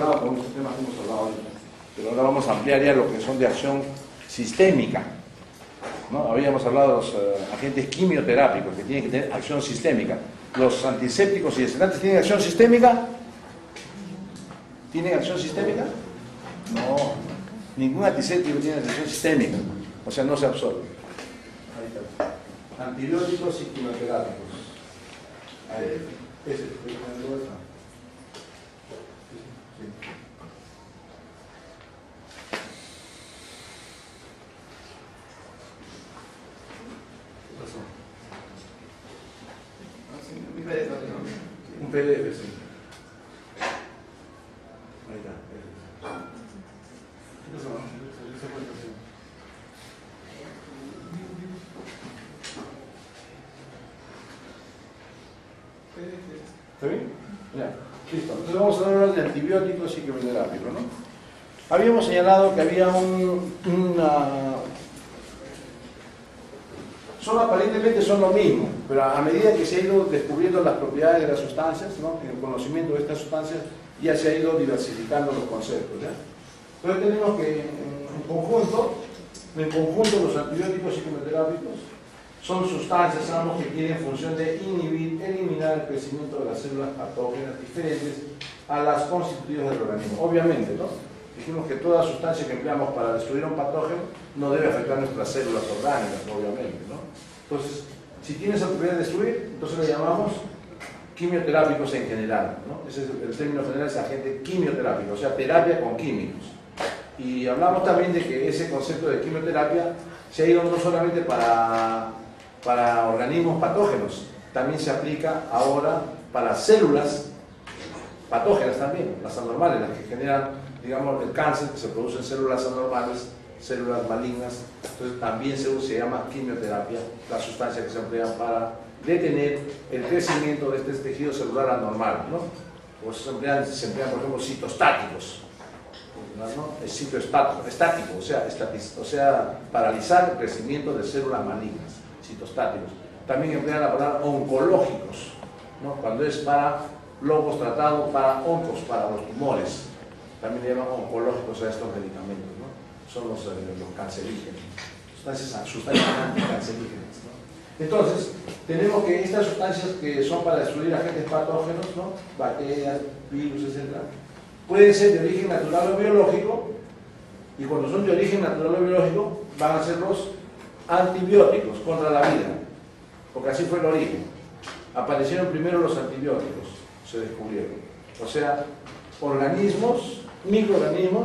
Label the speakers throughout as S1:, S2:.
S1: relacionado con estos temas que hemos hablado ahorita, pero ahora vamos a ampliar ya lo que son de acción sistémica, ¿no? Habíamos hablado de los agentes quimioterápicos que tienen que tener acción sistémica. ¿Los antisépticos y desinfectantes tienen acción sistémica? ¿Tienen acción sistémica? No, ningún antiséptico tiene acción sistémica, o sea, no se absorbe. Ahí está. Antibióticos y quimioterápicos. Ahí, ese, un PDF, sí. Ahí está. ¿Está bien? Ya, listo. Entonces vamos a hablar de antibióticos y quimioterápicos, ¿no? Habíamos señalado que había aparentemente son lo mismo, pero a medida que se ha ido descubriendo las propiedades de las sustancias, ¿no? En el conocimiento de estas sustancias ya se ha ido diversificando los conceptos, ¿ya? Entonces tenemos que en conjunto los antibióticos y quimioterápicos son sustancias, sabemos, que tienen función de inhibir, eliminar el crecimiento de las células patógenas diferentes a las constitutivas del organismo. Obviamente, ¿no? Dijimos que toda sustancia que empleamos para destruir un patógeno no debe afectar nuestras células orgánicas, obviamente, ¿no? Entonces, si tiene esa propiedad de destruir, entonces le llamamos quimioterápicos en general, ¿no? Ese es el término general, es agente quimioterápico, o sea, terapia con químicos. Y hablamos también de que ese concepto de quimioterapia se ha ido no solamente para organismos patógenos, también se aplica ahora para células patógenas también, las anormales, las que generan, digamos, el cáncer, que se produce en células anormales, células malignas. Entonces también se llama quimioterapia, las sustancias que se emplean para detener el crecimiento de este tejido celular anormal, ¿no? O se emplean, por ejemplo, citostáticos, ¿no? Es estático, o sea, paralizar el crecimiento de células malignas, citostáticos. También emplean la palabra oncológicos, ¿no? Cuando es para locos tratados, para oncos, para los tumores. También le llaman oncológicos a estos medicamentos, ¿no? Son los cancerígenos, sustancias anticancerígenas, ¿no? Entonces, tenemos que estas sustancias que son para destruir agentes patógenos, ¿no? Bacterias, virus, etc., pueden ser de origen natural o biológico, y cuando son de origen natural o biológico van a ser los antibióticos contra la vida, porque así fue el origen. Aparecieron primero los antibióticos, se descubrieron, o sea, organismos, microorganismos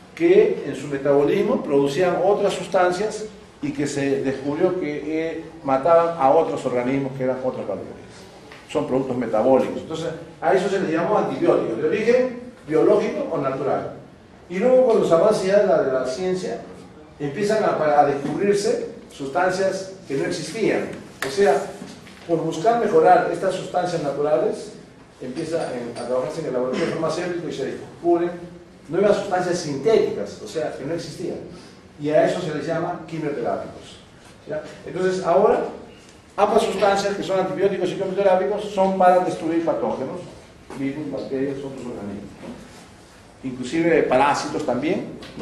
S1: que en su metabolismo producían otras sustancias y que se descubrió que mataban a otros organismos que eran otras bacterias. Son productos metabólicos. Entonces, a eso se les llamó antibióticos, de origen biológico o natural. Y luego, con los avances ya de la ciencia, empiezan a descubrirse sustancias que no existían. O sea, por buscar mejorar estas sustancias naturales, empieza a trabajarse en el laboratorio farmacéutico y se descubren nuevas sustancias sintéticas, o sea, que no existían. Y a eso se les llama quimioterápicos, ¿ya? Entonces, ahora, ambas sustancias que son antibióticos y quimioterápicos son para destruir patógenos, virus, bacterias, otros organismos, ¿no? Inclusive parásitos también, ¿no?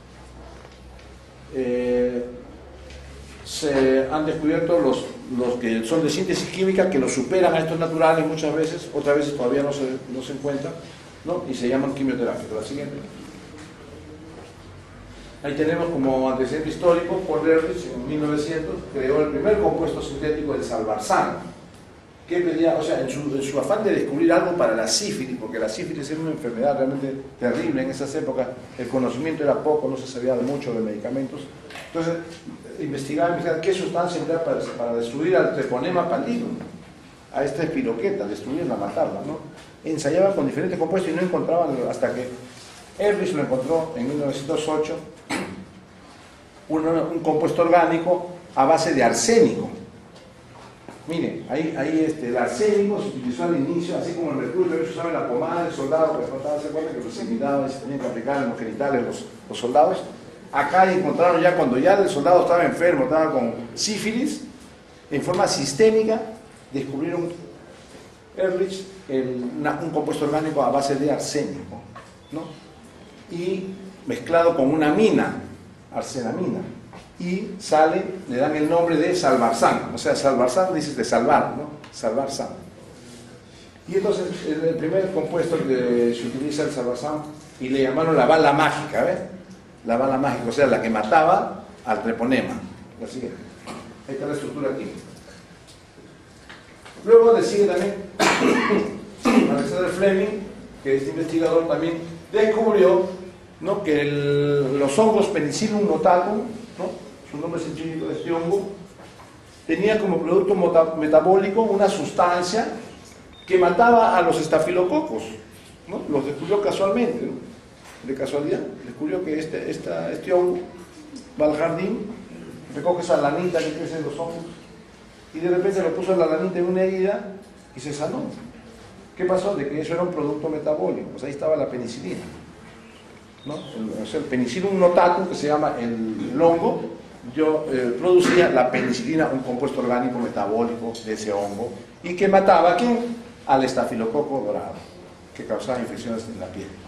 S1: Se han descubierto los que son de síntesis química, que los superan a estos naturales muchas veces, otras veces todavía no se encuentran, ¿no? Y se llaman quimioterápicos. La siguiente. Ahí tenemos como antecedente histórico, Paul Ehrlich en 1900 creó el primer compuesto sintético del salvarsan, que pedía, o sea, en su afán de descubrir algo para la sífilis, porque la sífilis era una enfermedad realmente terrible en esas épocas, el conocimiento era poco, no se sabía mucho de medicamentos. Entonces, investigar qué sustancia emplear para destruir al Treponema pallidum, a esta espiroqueta, destruirla, matarla, ¿no? Ensayaban con diferentes compuestos y no encontraban, hasta que Ehrlich lo encontró en 1908, un compuesto orgánico a base de arsénico. Miren, ahí el arsénico se utilizó al inicio, así como el mercurio que se usaba en la pomada del soldado, que no se acuerdan que se imitaba y se tenían que aplicar en los genitales los soldados. Acá encontraron ya, cuando ya el soldado estaba enfermo, estaba con sífilis, en forma sistémica, descubrieron Ehrlich un compuesto orgánico a base de arsénico. ¿no? Y mezclado con una mina, arsenamina, y sale, le dan el nombre de salvarsan, o sea, salvarsan dices de salvar, ¿no? Salvarsan. Y entonces el primer compuesto que se utiliza el salvarsan, y le llamaron la bala mágica, ¿ves? La bala mágica, o sea, la que mataba al treponema. La siguiente. Ahí está la estructura química. Luego le sigue también Alexander Fleming, que este investigador también descubrió, ¿no?, que los hongos Penicillium notatum, ¿no?, su nombre científico de este hongo, tenía como producto metabólico una sustancia que mataba a los estafilococos, ¿no? Los descubrió casualmente, ¿no? De casualidad, descubrió que este hongo va al jardín, recoge esa lanita que crece en los hongos, y de repente lo puso en la lanita en una herida y se sanó. ¿Qué pasó? De que eso era un producto metabólico, pues ahí estaba la penicilina, ¿no? O sea, el Penicillium notatum, que se llama el hongo, producía la penicilina, un compuesto orgánico metabólico de ese hongo, y que mataba ¿a quién? Al estafilococo dorado, que causaba infecciones en la piel.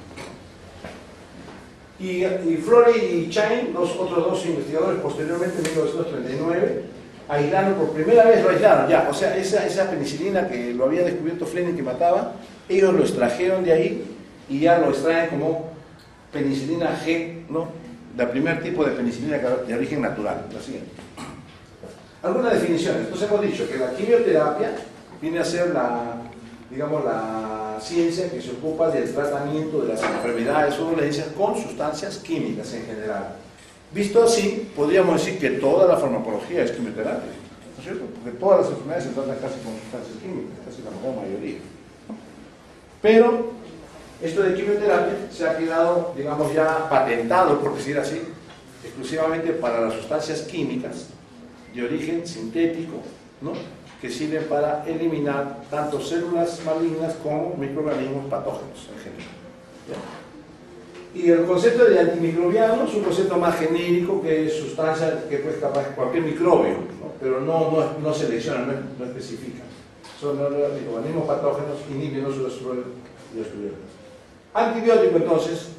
S1: Y Flory y Chain, otros dos investigadores, posteriormente en 1939, aislaron por primera vez, lo aislaron ya, o sea, esa penicilina que lo había descubierto Fleming que mataba, ellos lo extrajeron de ahí y ya lo extraen como penicilina G, ¿no? El primer tipo de penicilina de origen natural. La siguiente. Algunas definiciones. Entonces hemos dicho que la quimioterapia viene a ser digamos, la ciencia que se ocupa del tratamiento de las enfermedades o dolencias con sustancias químicas en general. Visto así, podríamos decir que toda la farmacología es quimioterapia, ¿no es cierto? Porque todas las enfermedades se tratan casi con sustancias químicas, casi la mejor mayoría, ¿no? Pero esto de quimioterapia se ha quedado, digamos, ya patentado, por decir así, exclusivamente para las sustancias químicas de origen sintético, ¿no?, que sirven para eliminar tanto células malignas como microorganismos patógenos en general. ¿Ya? Y el concepto de antimicrobiano es un concepto más genérico que es sustancia que puede escapar cualquier microbio, ¿no?, pero no selecciona, no especifica. Son los microorganismos patógenos, inhiben su descubierta. Antibiótico, entonces,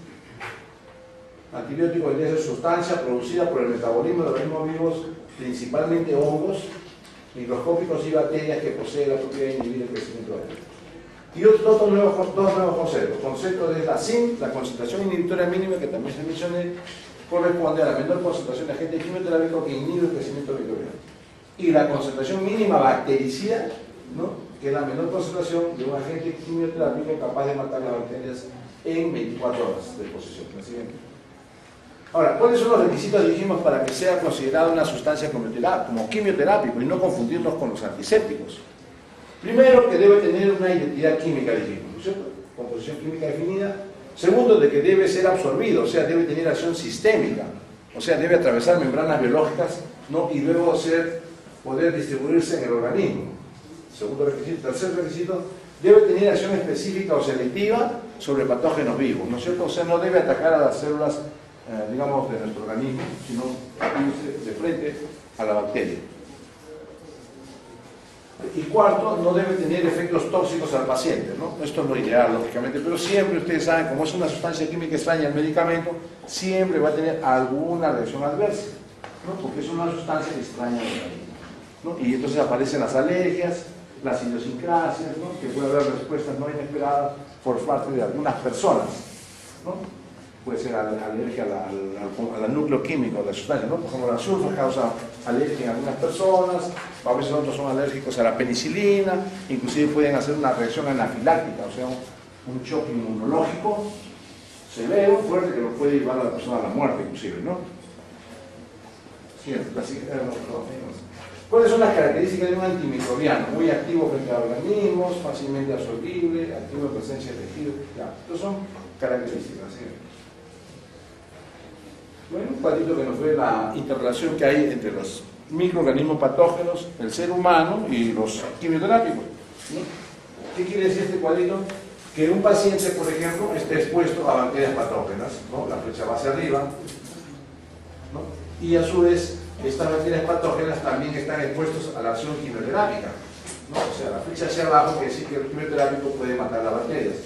S1: antibiótico es sustancia producida por el metabolismo de organismos vivos, principalmente hongos, microscópicos y bacterias que poseen la propiedad de inhibir el crecimiento de la vida. Y dos nuevos conceptos. Concepto de la CIN, la concentración inhibitoria mínima, que también se mencioné, corresponde a la menor concentración de agente quimioterápico que inhibe el crecimiento microbiano. Y la concentración mínima bactericida, ¿no?, que es la menor concentración de un agente quimioterápico capaz de matar las bacterias en 24 horas de exposición. La siguiente. Ahora, ¿cuáles son los requisitos, dijimos, para que sea considerada una sustancia como quimioterápico y no confundirnos con los antisépticos? Primero, que debe tener una identidad química, dijimos, ¿no es cierto? Composición química definida. Segundo, de que debe ser absorbido, o sea, debe tener acción sistémica, o sea, debe atravesar membranas biológicas, ¿no?, y luego poder distribuirse en el organismo. Segundo requisito. Tercer requisito, debe tener acción específica o selectiva sobre patógenos vivos, ¿no es cierto? O sea, no debe atacar a las células, digamos, de nuestro organismo, sino irse de frente a la bacteria. Y cuarto, no debe tener efectos tóxicos al paciente, ¿no? Esto es lo ideal, lógicamente, pero siempre ustedes saben, como es una sustancia química extraña el medicamento, siempre va a tener alguna reacción adversa, ¿no?, porque es una sustancia extraña al organismo, ¿no? Y entonces aparecen las alergias, las idiosincrasias, ¿no?, que puede haber respuestas no inesperadas por parte de algunas personas, ¿no? Puede ser alergia al núcleo químico de la sustancia, ¿no? Por ejemplo, la sulfa causa alergia en algunas personas, a veces otros son alérgicos a la penicilina, inclusive pueden hacer una reacción anafiláctica, o sea, un choque inmunológico severo, fuerte, que lo puede llevar a la persona a la muerte, inclusive, ¿no? ¿Cuáles son las características de un antimicrobiano? Muy activo frente a organismos, fácilmente absorbible, activo en presencia de tejidos. Estas son características, ¿sí? Bueno, un cuadrito que nos ve la interrelación que hay entre los microorganismos patógenos, el ser humano y los quimioterápicos, ¿no? ¿Qué quiere decir este cuadrito? Que un paciente, por ejemplo, esté expuesto a bacterias patógenas, ¿no?, la flecha va hacia arriba, ¿no?, y a su vez estas bacterias patógenas también están expuestos a la acción quimioterápica, ¿no? O sea, la flecha hacia abajo quiere decir que el quimioterápico puede matar las bacterias.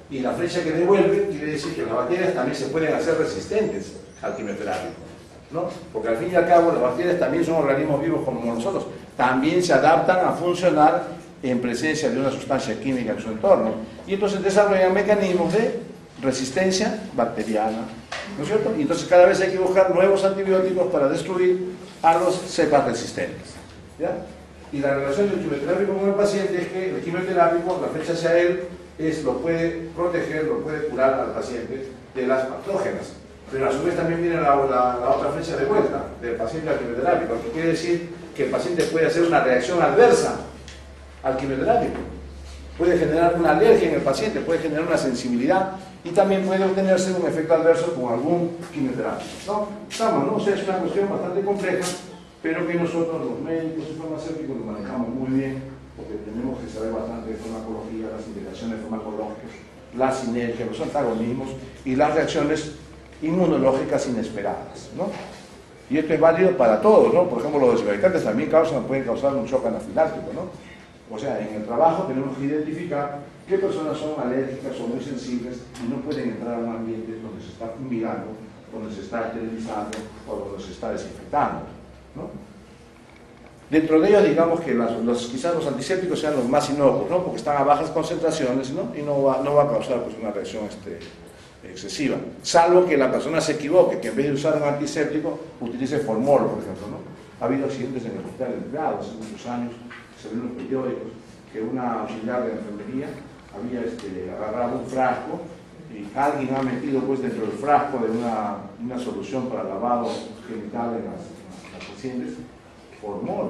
S1: Y la flecha que devuelve quiere decir que las bacterias también se pueden hacer resistentes al quimioterápico, ¿no? Porque al fin y al cabo las bacterias también son organismos vivos como nosotros, también se adaptan a funcionar en presencia de una sustancia química en su entorno, y entonces desarrollan mecanismos de resistencia bacteriana, ¿no es cierto? Y entonces cada vez hay que buscar nuevos antibióticos para destruir a los cepas resistentes, ¿ya? Y la relación del quimioterápico con el paciente es que el quimioterápico, la flecha hacia él, lo puede proteger, lo puede curar al paciente de las patógenas. Pero a su vez también viene la otra flecha de vuelta del paciente al quimioterápico, que quiere decir que el paciente puede hacer una reacción adversa al quimioterápico. Puede generar una alergia en el paciente, puede generar una sensibilidad y también puede obtenerse un efecto adverso con algún quimioterápico, ¿no? Estamos, ¿no? O sea, es una cuestión bastante compleja, pero que nosotros, los médicos y farmacéuticos, lo manejamos muy bien, porque tenemos que saber bastante de farmacología, las interacciones farmacológicas, las sinergias, los antagonismos y las reacciones inmunológicas inesperadas, ¿no? Y esto es válido para todos, ¿no? Por ejemplo, los desinfectantes también pueden causar un shock anafiláctico, ¿no? O sea, en el trabajo tenemos que identificar qué personas son alérgicas o muy sensibles y no pueden entrar a un ambiente donde se está fumigando, donde se está esterilizando o donde se está desinfectando, ¿no? Dentro de ellos, digamos que quizás los antisépticos sean los más inocuos, ¿no? Porque están a bajas concentraciones, ¿no? Y no va a causar pues, una reacción excesiva, salvo que la persona se equivoque, que en vez de usar un antiséptico utilice formol, por ejemplo, ¿no? Ha habido accidentes en el hospital de empleados hace muchos años, se ven en los periódicos, que una auxiliar de enfermería había agarrado un frasco y alguien ha metido pues dentro del frasco de una solución para lavado genital en las pacientes formol.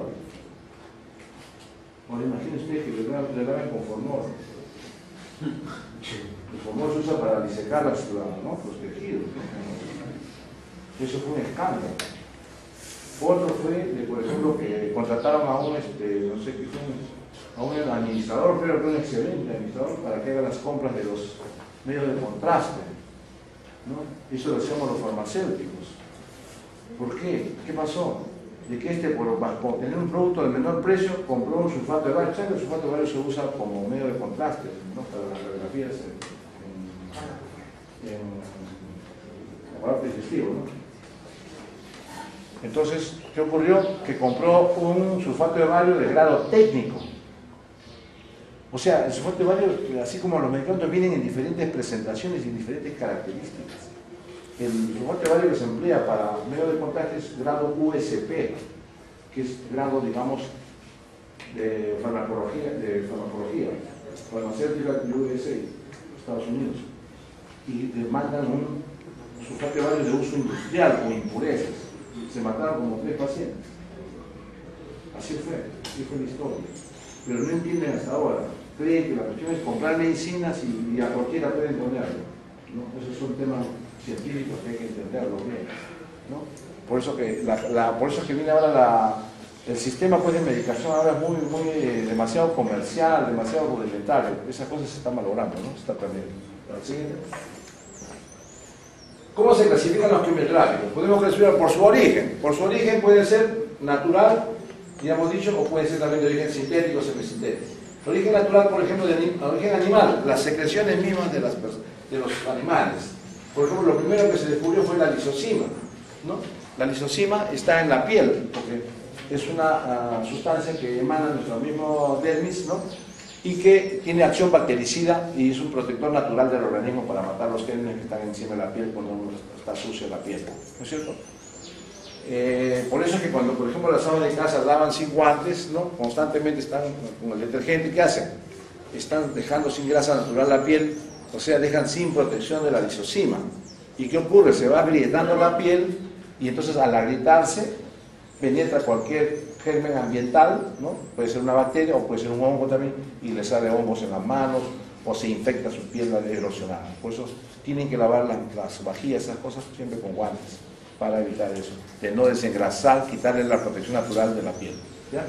S1: Ahora imagínense usted que le laven con formol. El formol se usa para disecar los tejidos, ¿no? Eso fue un escándalo. Otro fue, por ejemplo, que contrataron a un, no sé qué fue, a un administrador, creo que un excelente administrador, para que haga las compras de los medios de contraste, ¿no? Eso lo hacemos los farmacéuticos. ¿Por qué? ¿Qué pasó? De que por tener un producto de menor precio, compró un sulfato de bario. ¿Saben? El sulfato de bario se usa como medio de contraste, ¿no? Para las radiografías en aparato digestivo, ¿no? Entonces, ¿qué ocurrió? Que compró un sulfato de bario de grado técnico. O sea, el sulfato de bario, así como los medicamentos, vienen en diferentes presentaciones y en diferentes características. El sulfato de bario que se emplea para medio de contraste es grado USP, que es grado, digamos, de farmacología, farmacéutica USA, Estados Unidos. Y demandan un sulfato de bario de uso industrial o impurezas. Se mataron como 3 pacientes. Así fue la historia. Pero no entienden hasta ahora. Creen que la cuestión es comprar medicinas y a cualquiera pueden ponerlo, ¿no? Esos son temas científicos que hay que entenderlo bien, ¿no? Por eso que viene ahora el sistema pues, de medicación ahora es demasiado comercial, demasiado rudimentario. Esas cosas se están malogrando, ¿no? Se está perdiendo. Siguiente. ¿Cómo se clasifican los quimioterápicos? Podemos clasificar por su origen. Por su origen puede ser natural, ya hemos dicho, o puede ser también de origen sintético o semisintético. El origen natural, por ejemplo, de origen animal, las secreciones mismas de los animales. Por ejemplo, lo primero que se descubrió fue la lisocima, ¿no? La lisocima está en la piel, porque es una sustancia que emana nuestro mismo dermis, ¿no? Y que tiene acción bactericida y es un protector natural del organismo para matar los gérmenes que están encima de la piel cuando está sucia la piel, ¿no es cierto? Por eso es que cuando, por ejemplo, las amas de casa lavan sin guantes, ¿no? Constantemente están con el detergente, ¿qué hacen? Están dejando sin grasa natural la piel, o sea, dejan sin protección de la lisocima. ¿Y qué ocurre? Se va agrietando la piel y entonces al agrietarse penetra cualquier germen ambiental, ¿no? Puede ser una bacteria o puede ser un hongo también, y le sale hongos en las manos o se infecta su piel erosionada. Por eso tienen que lavar las vajillas, esas cosas siempre con guantes, para evitar eso, de no desengrasar, quitarle la protección natural de la piel, ¿ya?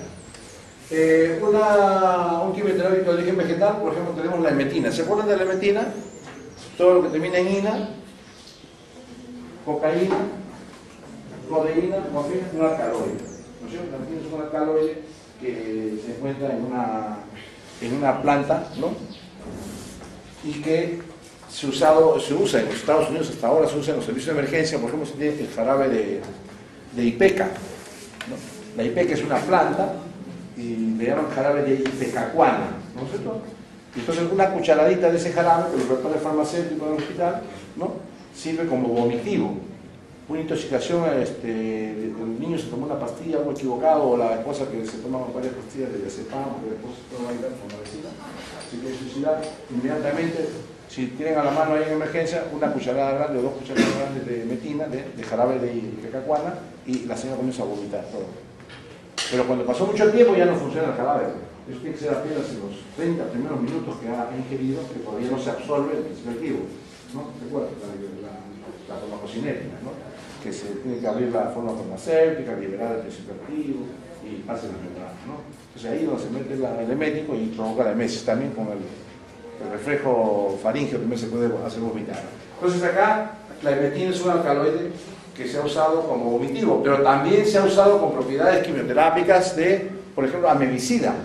S1: Un quimioterápico de origen vegetal, por ejemplo, tenemos la emetina. ¿Se acuerdan de la emetina? Todo lo que termina en ina, cocaína, codeína, morfina, un alcaloide. ¿No es cierto? También es un alcaloide que se encuentra en una planta, ¿no? Y que se usa en los Estados Unidos, hasta ahora se usa en los servicios de emergencia, por ejemplo, se tiene el jarabe de ipeca, ¿no? La ipeca es una planta y le llaman jarabe de ipecacuana, ¿no es cierto? Entonces una cucharadita de ese jarabe que lo prepara el farmacéutico del hospital, ¿no? Sirve como vomitivo. Una intoxicación, el niño se tomó una pastilla, algo equivocado, o la esposa que se toma varias pastillas de diazepam, que después se toma con medicina, si quiere suicidar, inmediatamente, si tienen a la mano ahí en emergencia, una cucharada grande o 2 cucharadas grandes de metina, de jarabe de ipecacuana, y la señora comienza a vomitar todo. Pero cuando pasó mucho tiempo ya no funciona el jarabe. Eso tiene que ser apenas en los 30 primeros minutos que ha ingerido, que todavía no se absorbe el principio activo, ¿no? ¿Recuerdas? La farmacocinética, ¿no? Que se tiene que abrir la forma farmacéutica, liberar el principio activo y pasa las membranas, ¿no? Entonces ahí es donde se mete el emético y provoca la emesis, también con el reflejo faríngeo también se puede hacer vomitar. Entonces acá la emetina es un alcaloide que se ha usado como vomitivo, pero también se ha usado con propiedades quimioterápicas de, por ejemplo, amebicida.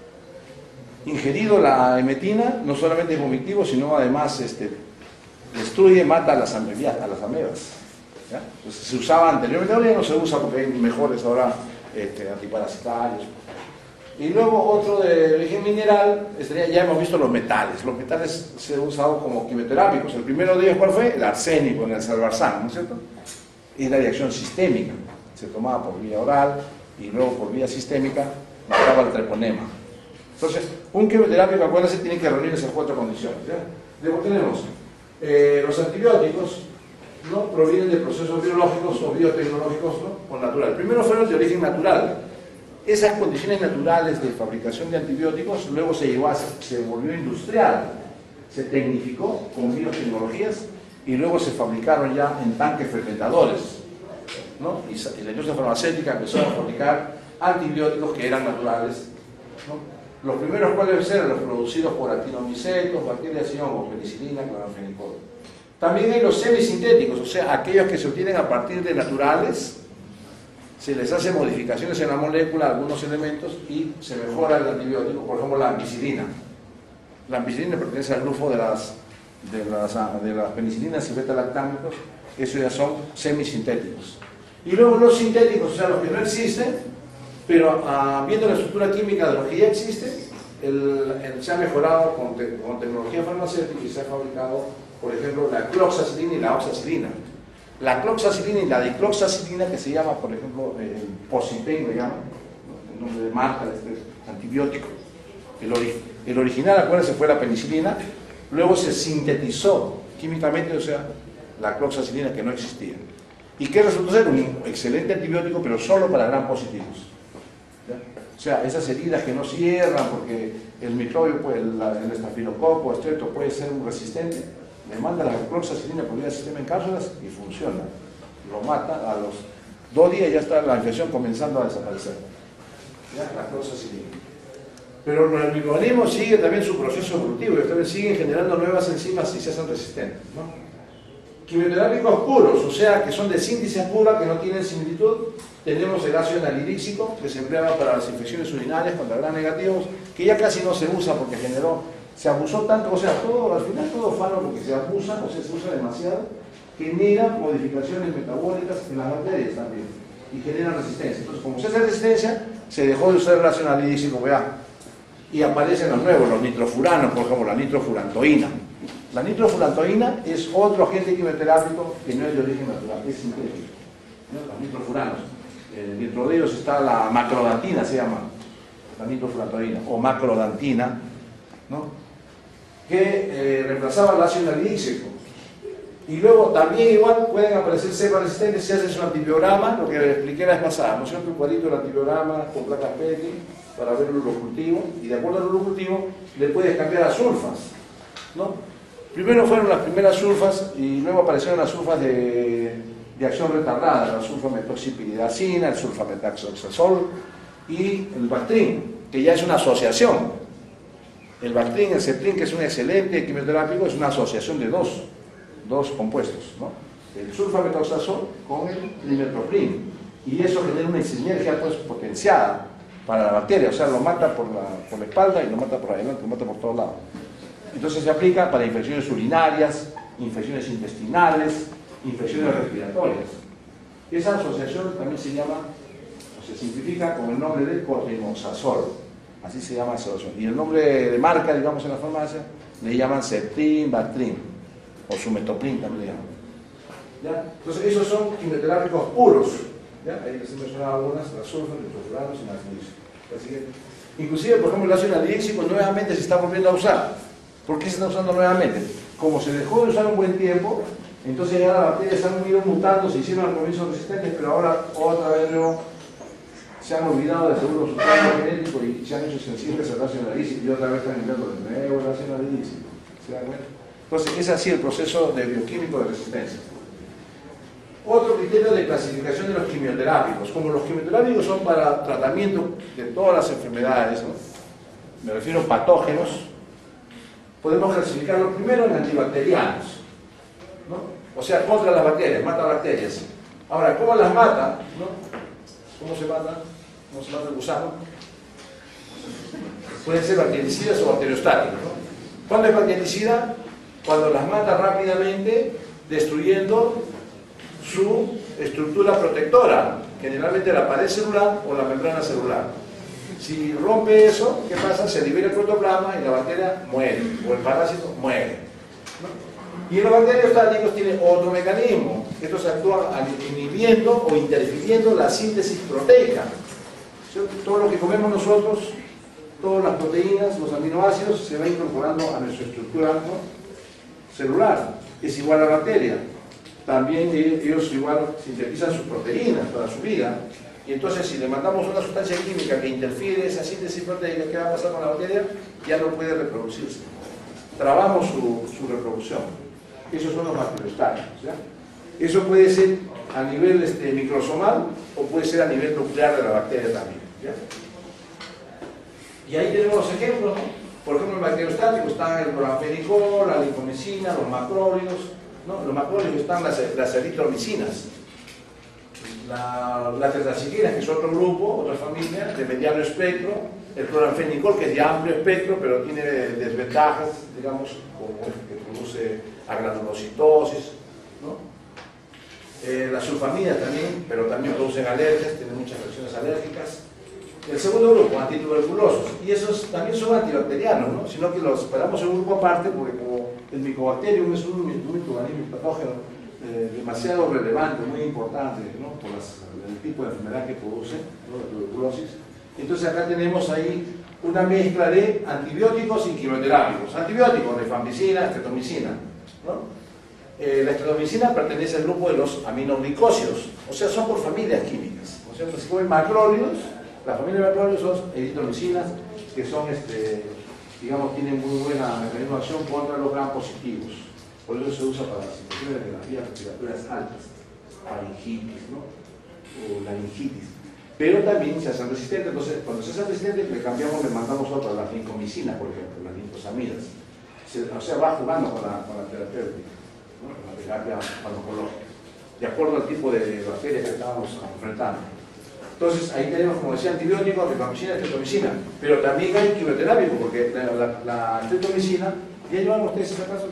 S1: Ingerido la emetina no solamente es vomitivo, sino además destruye, mata a las amebas. ¿Ya? Entonces se usaba anteriormente, ahora ya no se usa porque hay mejores ahora antiparasitarios. Y luego otro de origen mineral, ya hemos visto los metales. Los metales se han usado como quimioterápicos. El primero de ellos, ¿cuál fue? El arsénico en el salvarsan, ¿no es cierto? Es la reacción sistémica. Se tomaba por vía oral y luego por vía sistémica mataba el treponema. Entonces, un quimioterápico, acuérdense, tiene que reunir esas 4 condiciones. ¿Ya? Luego tenemos los antibióticos, ¿no? Provienen de procesos biológicos o biotecnológicos, ¿no? O natural. Primero fueron de origen natural. Esas condiciones naturales de fabricación de antibióticos luego se volvió industrial, se tecnificó con biotecnologías y luego se fabricaron ya en tanques fermentadores, ¿no? Y la industria farmacéutica empezó a fabricar antibióticos que eran naturales, ¿no? Los primeros cuales eran los producidos por actinomicetos, bacterias y hongos, penicilina, cloranfenicol. También hay los semisintéticos, o sea, aquellos que se obtienen a partir de naturales, se les hace modificaciones en la molécula, algunos elementos, y se mejora el antibiótico, por ejemplo la ampicilina. La ampicilina pertenece al grupo de las penicilinas y beta-lactámicos, esos ya son semisintéticos. Y luego los sintéticos, o sea, los que no existen, pero viendo la estructura química de lo que ya existe, se ha mejorado con tecnología farmacéutica y se ha fabricado, por ejemplo, la cloxacilina y la oxacilina. La cloxacilina y la dicloxacilina, que se llama, por ejemplo, el Posipen, le llaman, el nombre de marca de este antibiótico. El original, acuérdense, fue la penicilina, luego se sintetizó químicamente, o sea, la cloxacilina que no existía. ¿Y qué resultó ser? Un excelente antibiótico, pero solo para gram positivos. ¿Ya? O sea, esas heridas que no cierran porque el microbio, pues, el estafilococo, esto puede ser un resistente, le manda la cloxacilina por vía del sistema en cápsulas y funciona. Lo mata, a los 2 días ya está la infección comenzando a desaparecer. ¿Ya? La cloxacilina. Pero el microorganismo sigue también su proceso evolutivo y ustedes siguen generando nuevas enzimas y se hacen resistentes, ¿no? Quimioterápicos puros, o sea, que son de síntesis pura, que no tienen similitud. Tenemos el ácido anhidríxico, que se empleaba para las infecciones urinarias contra gram negativos, que ya casi no se usa porque se abusó tanto, o sea, al final todo falo porque se abusa, o sea, se usa demasiado, genera modificaciones metabólicas en las bacterias también, y genera resistencia. Entonces, como se hace resistencia, se dejó de usar el ácido anhidríxico, vea, y aparecen los nuevos, los nitrofuranos, por ejemplo, la nitrofurantoína. La nitrofurantoína es otro agente quimioterápico que no es de origen natural, es sintético, ¿no? Los nitrofuranos. Dentro de ellos está la macrodantina, se llama, la nitrofurantoína, o macrodantina, ¿no? Que reemplazaba el ácido anhidríxico. Y luego también igual pueden aparecer cepas resistentes si haces un antibiograma, lo que les expliqué la vez pasada, ¿no es cierto? Un cuadrito del antibiograma con placas Petri para ver el urocultivo, y de acuerdo al urocultivo le puedes cambiar a sulfas, ¿no? Primero fueron las primeras sulfas y luego aparecieron las sulfas de acción retardada, la sulfametoxipiridacina, el sulfametaxoxazol y el Bactrin, que ya es una asociación. El Bactrin, el Ceptrin, que es un excelente quimioterápico, es una asociación de dos compuestos, ¿no? El sulfametoxazol con el nimetroprim, y eso genera una sinergia, pues, potenciada para la bacteria, o sea, lo mata por la espalda y lo mata por adelante, lo mata por todos lados. Entonces se aplica para infecciones urinarias, infecciones intestinales, infecciones respiratorias. Esa asociación también se llama, o se simplifica con el nombre de cotrimoxazol. Así se llama esa asociación. Y el nombre de marca, digamos, en la farmacia, le llaman Septrin, Bactrim, o Sumetoprim también le llaman. ¿Ya? Entonces esos son quimioterápicos puros. ¿Ya? Ahí les he mencionado algunas, la sulfa, el nitrofuranos y la magnesio. Inclusive, por ejemplo, el ácido anhidríxico nuevamente se está volviendo a usar. ¿Por qué se está usando nuevamente? Como se dejó de usar un buen tiempo, entonces ya las bacterias han ido mutando, se hicieron al comienzo resistentes, pero ahora otra vez nuevo se han olvidado de seguro su código genético y se han hecho sensibles al ácido anhidríxico y otra vez están enviando de nuevo el ácido anhidríxico. ¿Se dan cuenta? Entonces es así el proceso de bioquímico de resistencia. Otro criterio de clasificación de los quimioterápicos. Como los quimioterápicos son para tratamiento de todas las enfermedades, ¿no? Me refiero a patógenos, podemos clasificarlo primero en antibacterianos, ¿no? O sea, contra las bacterias, mata bacterias. Ahora, ¿cómo las mata? ¿No? ¿Cómo se mata? ¿Cómo se mata el gusano? Pueden ser bactericidas o bacteriostáticos, ¿no? ¿Cuándo es bactericida? Cuando las mata rápidamente, destruyendo su estructura protectora, generalmente la pared celular o la membrana celular. Si rompe eso, ¿qué pasa? Se libera el protoplasma y la bacteria muere, o el parásito muere, ¿no? Y los bacteriostáticos tienen otro mecanismo. Estos actúan inhibiendo o interfiriendo la síntesis proteica. Todo lo que comemos nosotros, todas las proteínas, los aminoácidos, se va incorporando a nuestra estructura, ¿no?, celular. Es igual a la bacteria. También ellos igual sintetizan sus proteínas para su vida. Y entonces si le mandamos una sustancia química que interfiere esa síntesis proteica, ¿qué va a pasar con la bacteria? Ya no puede reproducirse. Trabamos su reproducción. Esos son los bacteriostáticos, ¿ya? Eso puede ser a nivel microsomal o puede ser a nivel nuclear de la bacteria también, ¿ya? Y ahí tenemos los ejemplos, ¿no? Por ejemplo, el bacteriostático está el cloranfenicol, la lincomicina, los macrólidos, ¿no? Los macrólidos están las eritromicinas, las tetraciclinas, que es otro grupo, otra familia, de mediano espectro, el cloranfenicol, que es de amplio espectro, pero tiene desventajas, digamos, como que produce agranulocitosis, ¿no? Las sulfamidas también, pero también producen alergias, tienen muchas reacciones alérgicas. El segundo grupo, antituberculosos, y esos también son antibacterianos, ¿no? Sino que los separamos en un grupo aparte porque como el Mycobacterium es un microorganismo patógeno demasiado relevante, muy importante, ¿no?, por el tipo de enfermedad que produce, ¿no?, la tuberculosis. Entonces acá tenemos ahí una mezcla de antibióticos y quimioterápicos. Antibióticos, rifampicina, estreptomicina, ¿no? La estreptomicina pertenece al grupo de los aminoglicósidos, o sea, son por familias químicas. O sea, si comen macrólidos, la familia de macrólidos son eritromicinas, que son, digamos, tienen muy buena mecanismo de acción contra los gram positivos. Por eso se usa para las infecciones de las vías respiratorias altas, faringitis, ¿no?, o laringitis. Pero también se hacen resistentes. Entonces, cuando se hacen resistentes, le mandamos otras, las lincomicinas, por ejemplo, las lincosamidas. O sea, va jugando con la terapéutica, ¿no?, con la terapia farmacológica, de acuerdo al tipo de bacterias que estábamos enfrentando. Entonces, ahí tenemos, como decía, antibióticos, rifampicina, estreptomicina, pero también hay quimioterápico, porque la estreptomicina, ¿ya llevan ustedes ese caso?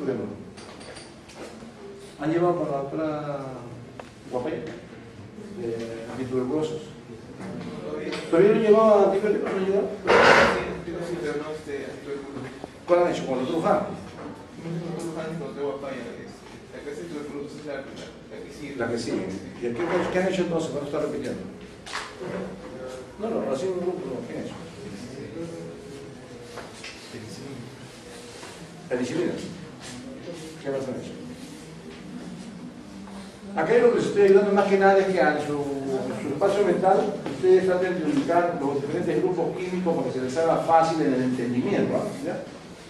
S1: ¿Han llevado con la doctora Guapé? Antituberculosos. ¿Todavía no llevaba antibióticos? ¿No llevaba? ¿Cuál han hecho? ¿Con el doctor Luján? La que sigue. ¿Y qué han hecho entonces? ¿Cuándo está repitiendo? No, así un grupo, ¿qué han hecho? Penicilina. ¿Qué más han hecho? Acá lo que les estoy ayudando más que nada es que en su espacio mental ustedes traten de ubicar los diferentes grupos químicos para que se les haga fácil en el entendimiento, ¿ya?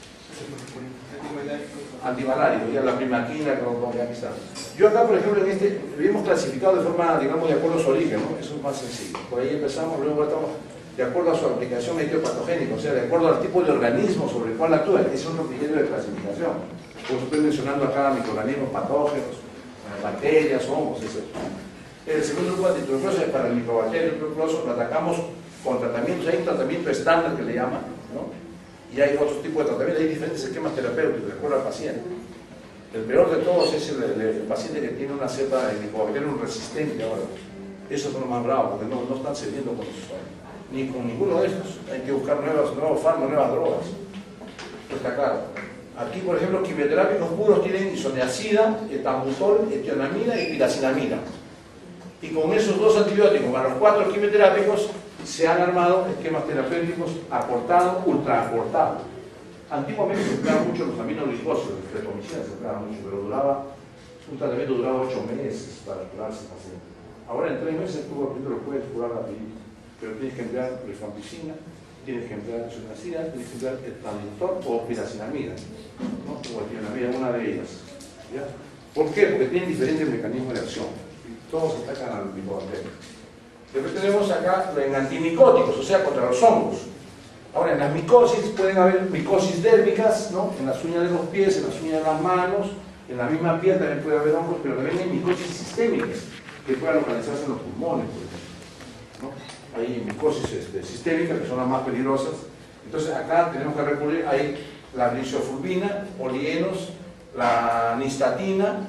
S1: Antimalárico, ya la primaquina, como aquí está. Yo acá, por ejemplo, lo hemos clasificado de forma, digamos, de acuerdo a su origen, ¿no? Eso es más sencillo. Por ahí empezamos, luego estamos de acuerdo a su aplicación etiopatogénica, o sea, de acuerdo al tipo de organismo sobre el cual actúa. Es otro criterio de clasificación. Como estoy mencionando acá, microorganismos patógenos, bacterias, hongos, etc. El segundo grupo de antituberculosos es para el microbacterio tuberculoso. Lo atacamos con tratamientos. Hay un tratamiento estándar que le llaman, ¿no? y hay otros tipos de tratamiento, hay diferentes esquemas terapéuticos de acuerdo al paciente. El peor de todos es el paciente que tiene una cepa de Helicobacterium resistente ahora. Esos son los más bravos, porque no están cediendo con ni con ninguno de estos. Hay que buscar nuevos fármacos, nuevas drogas. Esto está claro. Aquí, por ejemplo, quimioterápicos puros tienen isoniazida, etambutol, etionamida y piracinamida. Y con esos dos antibióticos, para los 4 quimioterápicos, se han armado esquemas terapéuticos acortados, ultraacortados. Antiguamente se empleaban mucho los aminoglicosidos, el fletomicina se empleaba mucho, pero un tratamiento duraba 8 meses para curarse el paciente. Ahora en 3 meses tú lo puedes curar rapidito, pero tienes que emplear rifampicina, tienes que emplear isoniazida, tienes que emplear etambutol o piracinamida, ¿no? O etionamida, una de ellas. ¿Ya? ¿Por qué? Porque tienen diferentes mecanismos de acción. Todos atacan al Helicobacterium. Después tenemos acá en antimicóticos, o sea, contra los hongos. Ahora, en las micosis pueden haber micosis dérmicas, ¿no? En las uñas de los pies, en las uñas de las manos, en la misma piel también puede haber hongos, pero también hay micosis sistémicas que puedan localizarse en los pulmones, por ejemplo, ¿no? Hay micosis sistémicas que son las más peligrosas. Entonces, acá tenemos que recurrir a la gliciofulvina, polienos, la nistatina,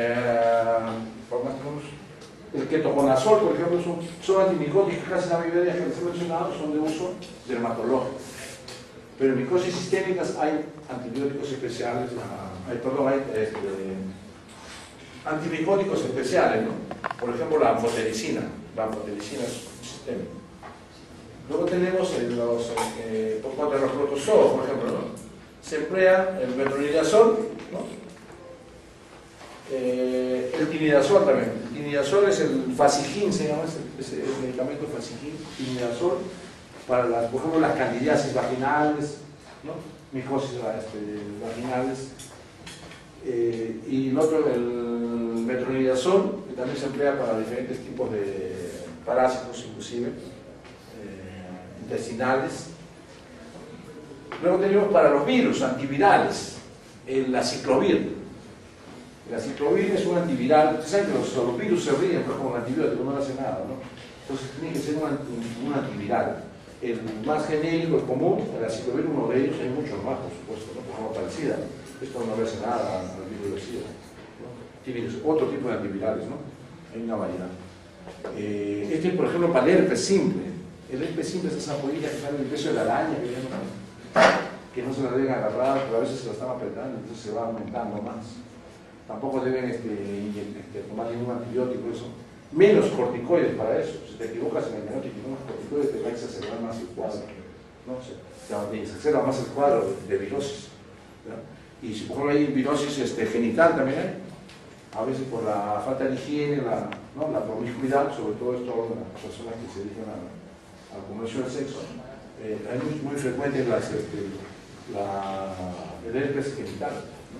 S1: el ketoconazol, por ejemplo, son antimicóticos, casi la mayoría que les he mencionado son de uso dermatológico. Pero en micosis sistémicas hay antibióticos especiales, hay antimicóticos especiales, ¿no? Por ejemplo, la anfotericina. La anfotericina es sistémica. Luego tenemos contra los protozoos, por ejemplo, ¿no? Se emplea el metronidazol, ¿no? El tinidazol también. El tinidazol es el Fasigin, se llama el medicamento Fasigin, tinidazol, para por ejemplo las candidiasis vaginales, ¿no? Micosis vaginales. Y el otro, el metronidazol, que también se emplea para diferentes tipos de parásitos, inclusive intestinales. Luego tenemos para los virus antivirales, el aciclovir. El aciclovir es un antiviral. Ustedes saben que los virus se ríen, pero como un antibiótico no hace nada, ¿no? Entonces tiene que ser un antiviral. El más genérico, el común, el aciclovir, uno de ellos, hay muchos más, por supuesto, ¿no? Por ejemplo, para el SIDA. Esto no le hace nada al virus del SIDA, ¿no? Tiene otro tipo de antivirales, ¿no? Hay una variedad. Este, por ejemplo, para el herpes simple. El herpes simple es esa pollita que sale del peso de la araña, que no se la deben agarrar, pero a veces se la están apretando, entonces se va aumentando más. Tampoco deben tomar ningún antibiótico, eso. Menos corticoides para eso. Si te equivocas en el diagnóstico y tomas corticoides, te va a exacerbar más el cuadro, ¿no? Se exacerba más el cuadro de virosis, ¿no? Y si por ejemplo hay virosis genital también hay, a veces por la falta de higiene, ¿no? La promiscuidad, sobre todo esto en las personas que se dedican al comercio del sexo, es muy frecuente el herpes genital.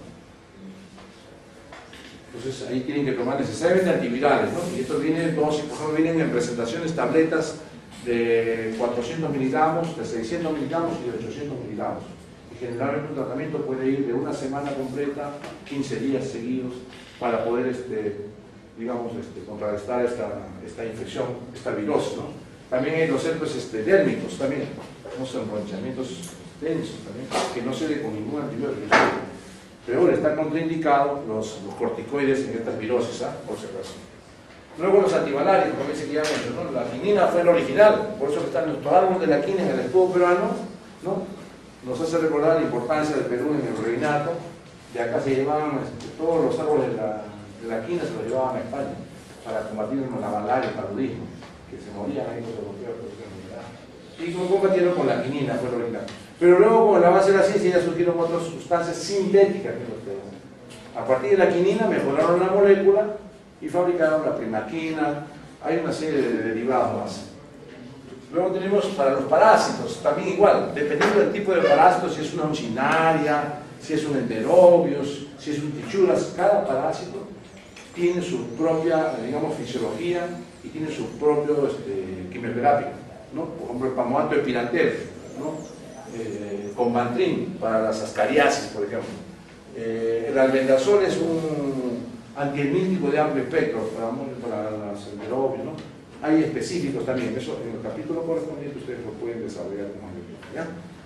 S1: Entonces ahí tienen que tomar necesariamente antivirales, ¿no? Y estos vienen, por ejemplo, vienen en presentaciones tabletas de 400 miligramos, de 600 miligramos y de 800 miligramos. Y generalmente un tratamiento puede ir de una semana completa, 15 días seguidos, para poder, contrarrestar esta infección, esta virosis, ¿no? También hay los herpes dérmicos, también, unos embronchamientos densos también, que no se ve con ningún antibiótico. Peor, están contraindicados los corticoides en estas virosis, por si acaso. Luego los antimalarios, como dice que ya mencionó, la quinina fue el original, por eso que están nuestros árboles de la quina en el escudo peruano, ¿no? Nos hace recordar la importancia del Perú en el virreinato. De acá se llevaban todos los árboles de la quina, se los llevaban a España para combatir la malaria, el paludismo, que se morían ahí los europeos por enfermedad. Y combatieron con la quinina, fue el original. Pero luego, con el avance de la ciencia, ya surgieron otras sustancias sintéticas que los tenemos. A partir de la quinina mejoraron la molécula y fabricaron la primaquina. Hay una serie de derivados más. Luego tenemos para los parásitos, también igual, dependiendo del tipo de parásito, si es una uncinaria, si es un enterobius, si es un tichuras, cada parásito tiene su propia, fisiología y tiene su propio quimioterápico, ¿no? Por ejemplo, el pamoato epilanter, ¿no? Con Bantrin para las ascariasis, por ejemplo. El albendazol es un antihelmíntico de amplio espectro para las enterobios, ¿no? Hay específicos también, eso en el capítulo correspondiente ustedes lo pueden desarrollar con mayor, ¿ya?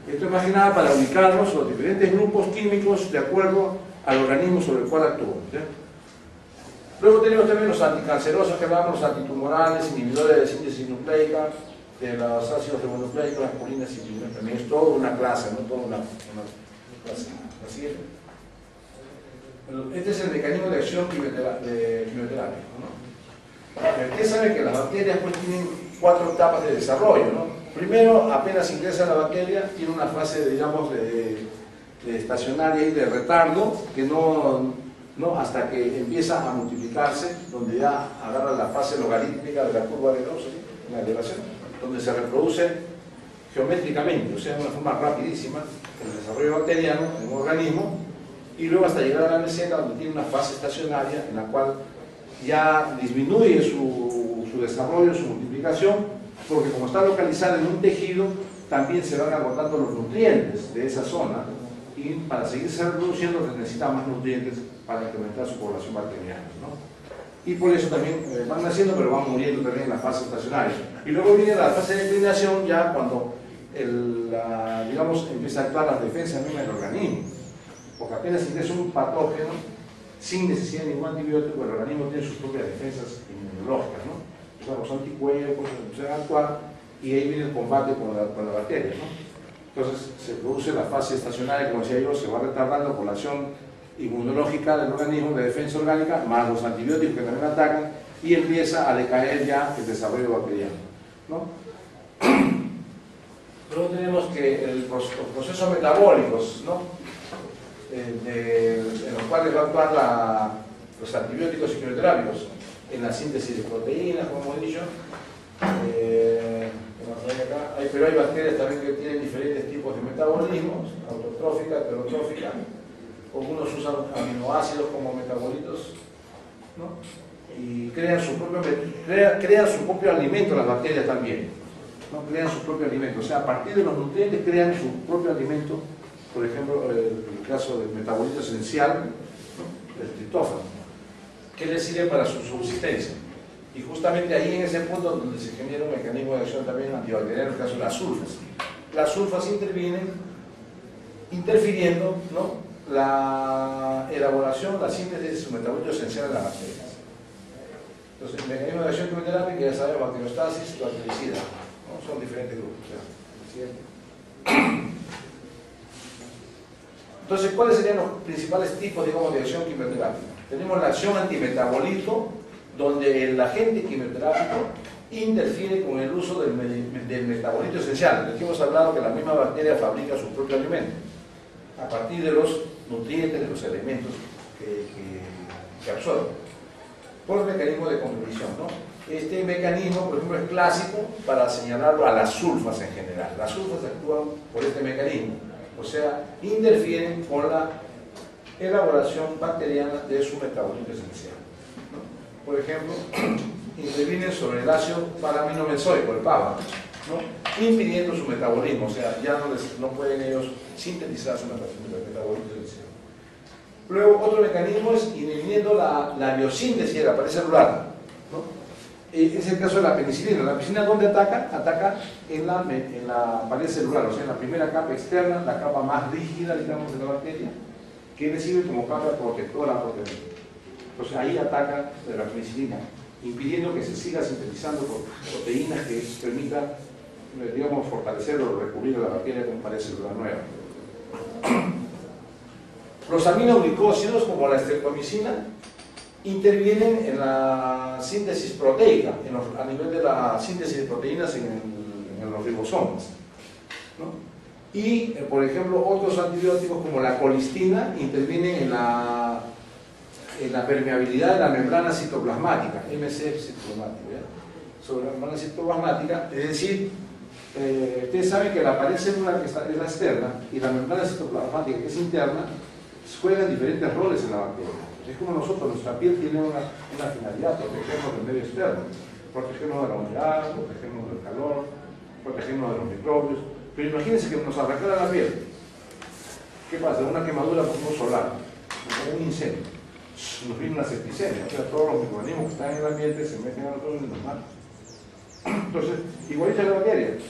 S1: Esto es más que nada para ubicarnos los diferentes grupos químicos de acuerdo al organismo sobre el cual actúan, ¿sí? Luego tenemos también los anticancerosos que hablamos, los antitumorales, inhibidores de síntesis nucleica, de los ácidos ribonucleicos, las purinas y purinas. También es toda una clase, no toda una clase. ¿La siguiente? Este es el mecanismo de acción quimioterápico, ¿no? Ustedes saben que las bacterias pues tienen 4 etapas de desarrollo, ¿no? Primero, apenas ingresa la bacteria, tiene una fase, digamos, de estacionaria y de retardo, que no hasta que empieza a multiplicarse, donde ya agarra la fase logarítmica de la curva de Gauss, en la elevación, donde se reproduce geométricamente, o sea, de una forma rapidísima, el desarrollo bacteriano en un organismo, y luego hasta llegar a la meseta, donde tiene una fase estacionaria, en la cual ya disminuye su desarrollo, su multiplicación, porque como está localizada en un tejido, también se van agotando los nutrientes de esa zona, y para seguirse reproduciendo necesita más nutrientes para incrementar su población bacteriana, ¿no? Y por eso también van naciendo, pero van muriendo también en la fase estacionaria. Y luego viene la fase de declinación, ya cuando digamos, empieza a actuar las defensas mismas del organismo, porque apenas ingresa un patógeno sin necesidad de ningún antibiótico, el organismo tiene sus propias defensas inmunológicas, ¿no? O sea, los anticuerpos empiezan a actuar y ahí viene el combate con la bacteria, ¿no? Entonces se produce la fase estacionaria, como decía yo, se va retardando por la acción inmunológica del organismo, de defensa orgánica, más los antibióticos que también atacan, y empieza a decaer ya el desarrollo bacteriano, ¿no? Luego tenemos que los procesos metabólicos, ¿no? En los cuales va a actuar los antibióticos y quimioterápicos en la síntesis de proteínas, como he dicho. Pero hay bacterias también que tienen diferentes tipos de metabolismos, autotrófica, heterotrófica. Algunos usan aminoácidos como metabolitos, ¿no? Y crean su propio alimento, las bacterias también, ¿no? Crean su propio alimento, o sea, a partir de los nutrientes crean su propio alimento. Por ejemplo, el caso del metabolito esencial, ¿no? El triptófano, que le sirve para su subsistencia. Y justamente ahí en ese punto donde se genera un mecanismo de acción también antibacteriano, en el caso de las sulfas. Las sulfas intervienen interfiriendo, ¿no? La elaboración, la síntesis de su metabolito esencial en las bacterias. Entonces, el mecanismo de acción quimioterápica, ya sabemos, bacteriostasis y bactericida, ¿no? Son diferentes grupos. Entonces, ¿cuáles serían los principales tipos, digamos, de acción quimioterápica? Tenemos la acción antimetabolito, donde el agente quimioterápico interfiere con el uso del metabolito esencial. Aquí hemos hablado que la misma bacteria fabrica su propio alimento a partir de los nutrientes, de los elementos que absorbe por el mecanismo de competición, ¿no? Este mecanismo, por ejemplo, es clásico para señalarlo a las sulfas en general. Las sulfas actúan por este mecanismo, o sea, interfieren con la elaboración bacteriana de su metabolito esencial, ¿no? Por ejemplo, intervienen sobre el ácido paraminobenzoico, el PABA, ¿no? Impidiendo su metabolismo, o sea, ya no pueden ellos sintetizar su metabolito esencial. Luego, otro mecanismo es inhibiendo la biosíntesis de la pared celular, ¿no? Es el caso de la penicilina. La penicilina, ¿dónde ataca? Ataca en la pared celular, o sea, en la primera capa externa, la capa más rígida, digamos, de la bacteria, que recibe como capa protectora a proteína. Entonces ahí ataca la penicilina, impidiendo que se siga sintetizando proteínas que permitan, digamos, fortalecer o recubrir a la bacteria con pared celular nueva. Los aminoglicósidos, como la estreptomicina, intervienen en la síntesis proteica, a nivel de la síntesis de proteínas en los ribosomas, ¿no? Y, por ejemplo, otros antibióticos como la colistina intervienen en la permeabilidad de la membrana citoplasmática, MC citoplasmática, ¿ya? Sobre la membrana citoplasmática, es decir, ustedes saben que la pared celular que es la externa y la membrana citoplasmática que es interna juegan diferentes roles en la bacteria. Es como nosotros, nuestra piel tiene una finalidad, protegernos del medio externo, protegernos de la humedad, protegernos del calor, protegernos de los microbios. Pero imagínense que nos arrancara la piel. ¿Qué pasa? Una quemadura por un solar, un incendio. Nos viene una septicemia, o sea, todos los microorganismos que están en el ambiente se meten a nosotros y nos matan. Entonces, igualita la bacteria.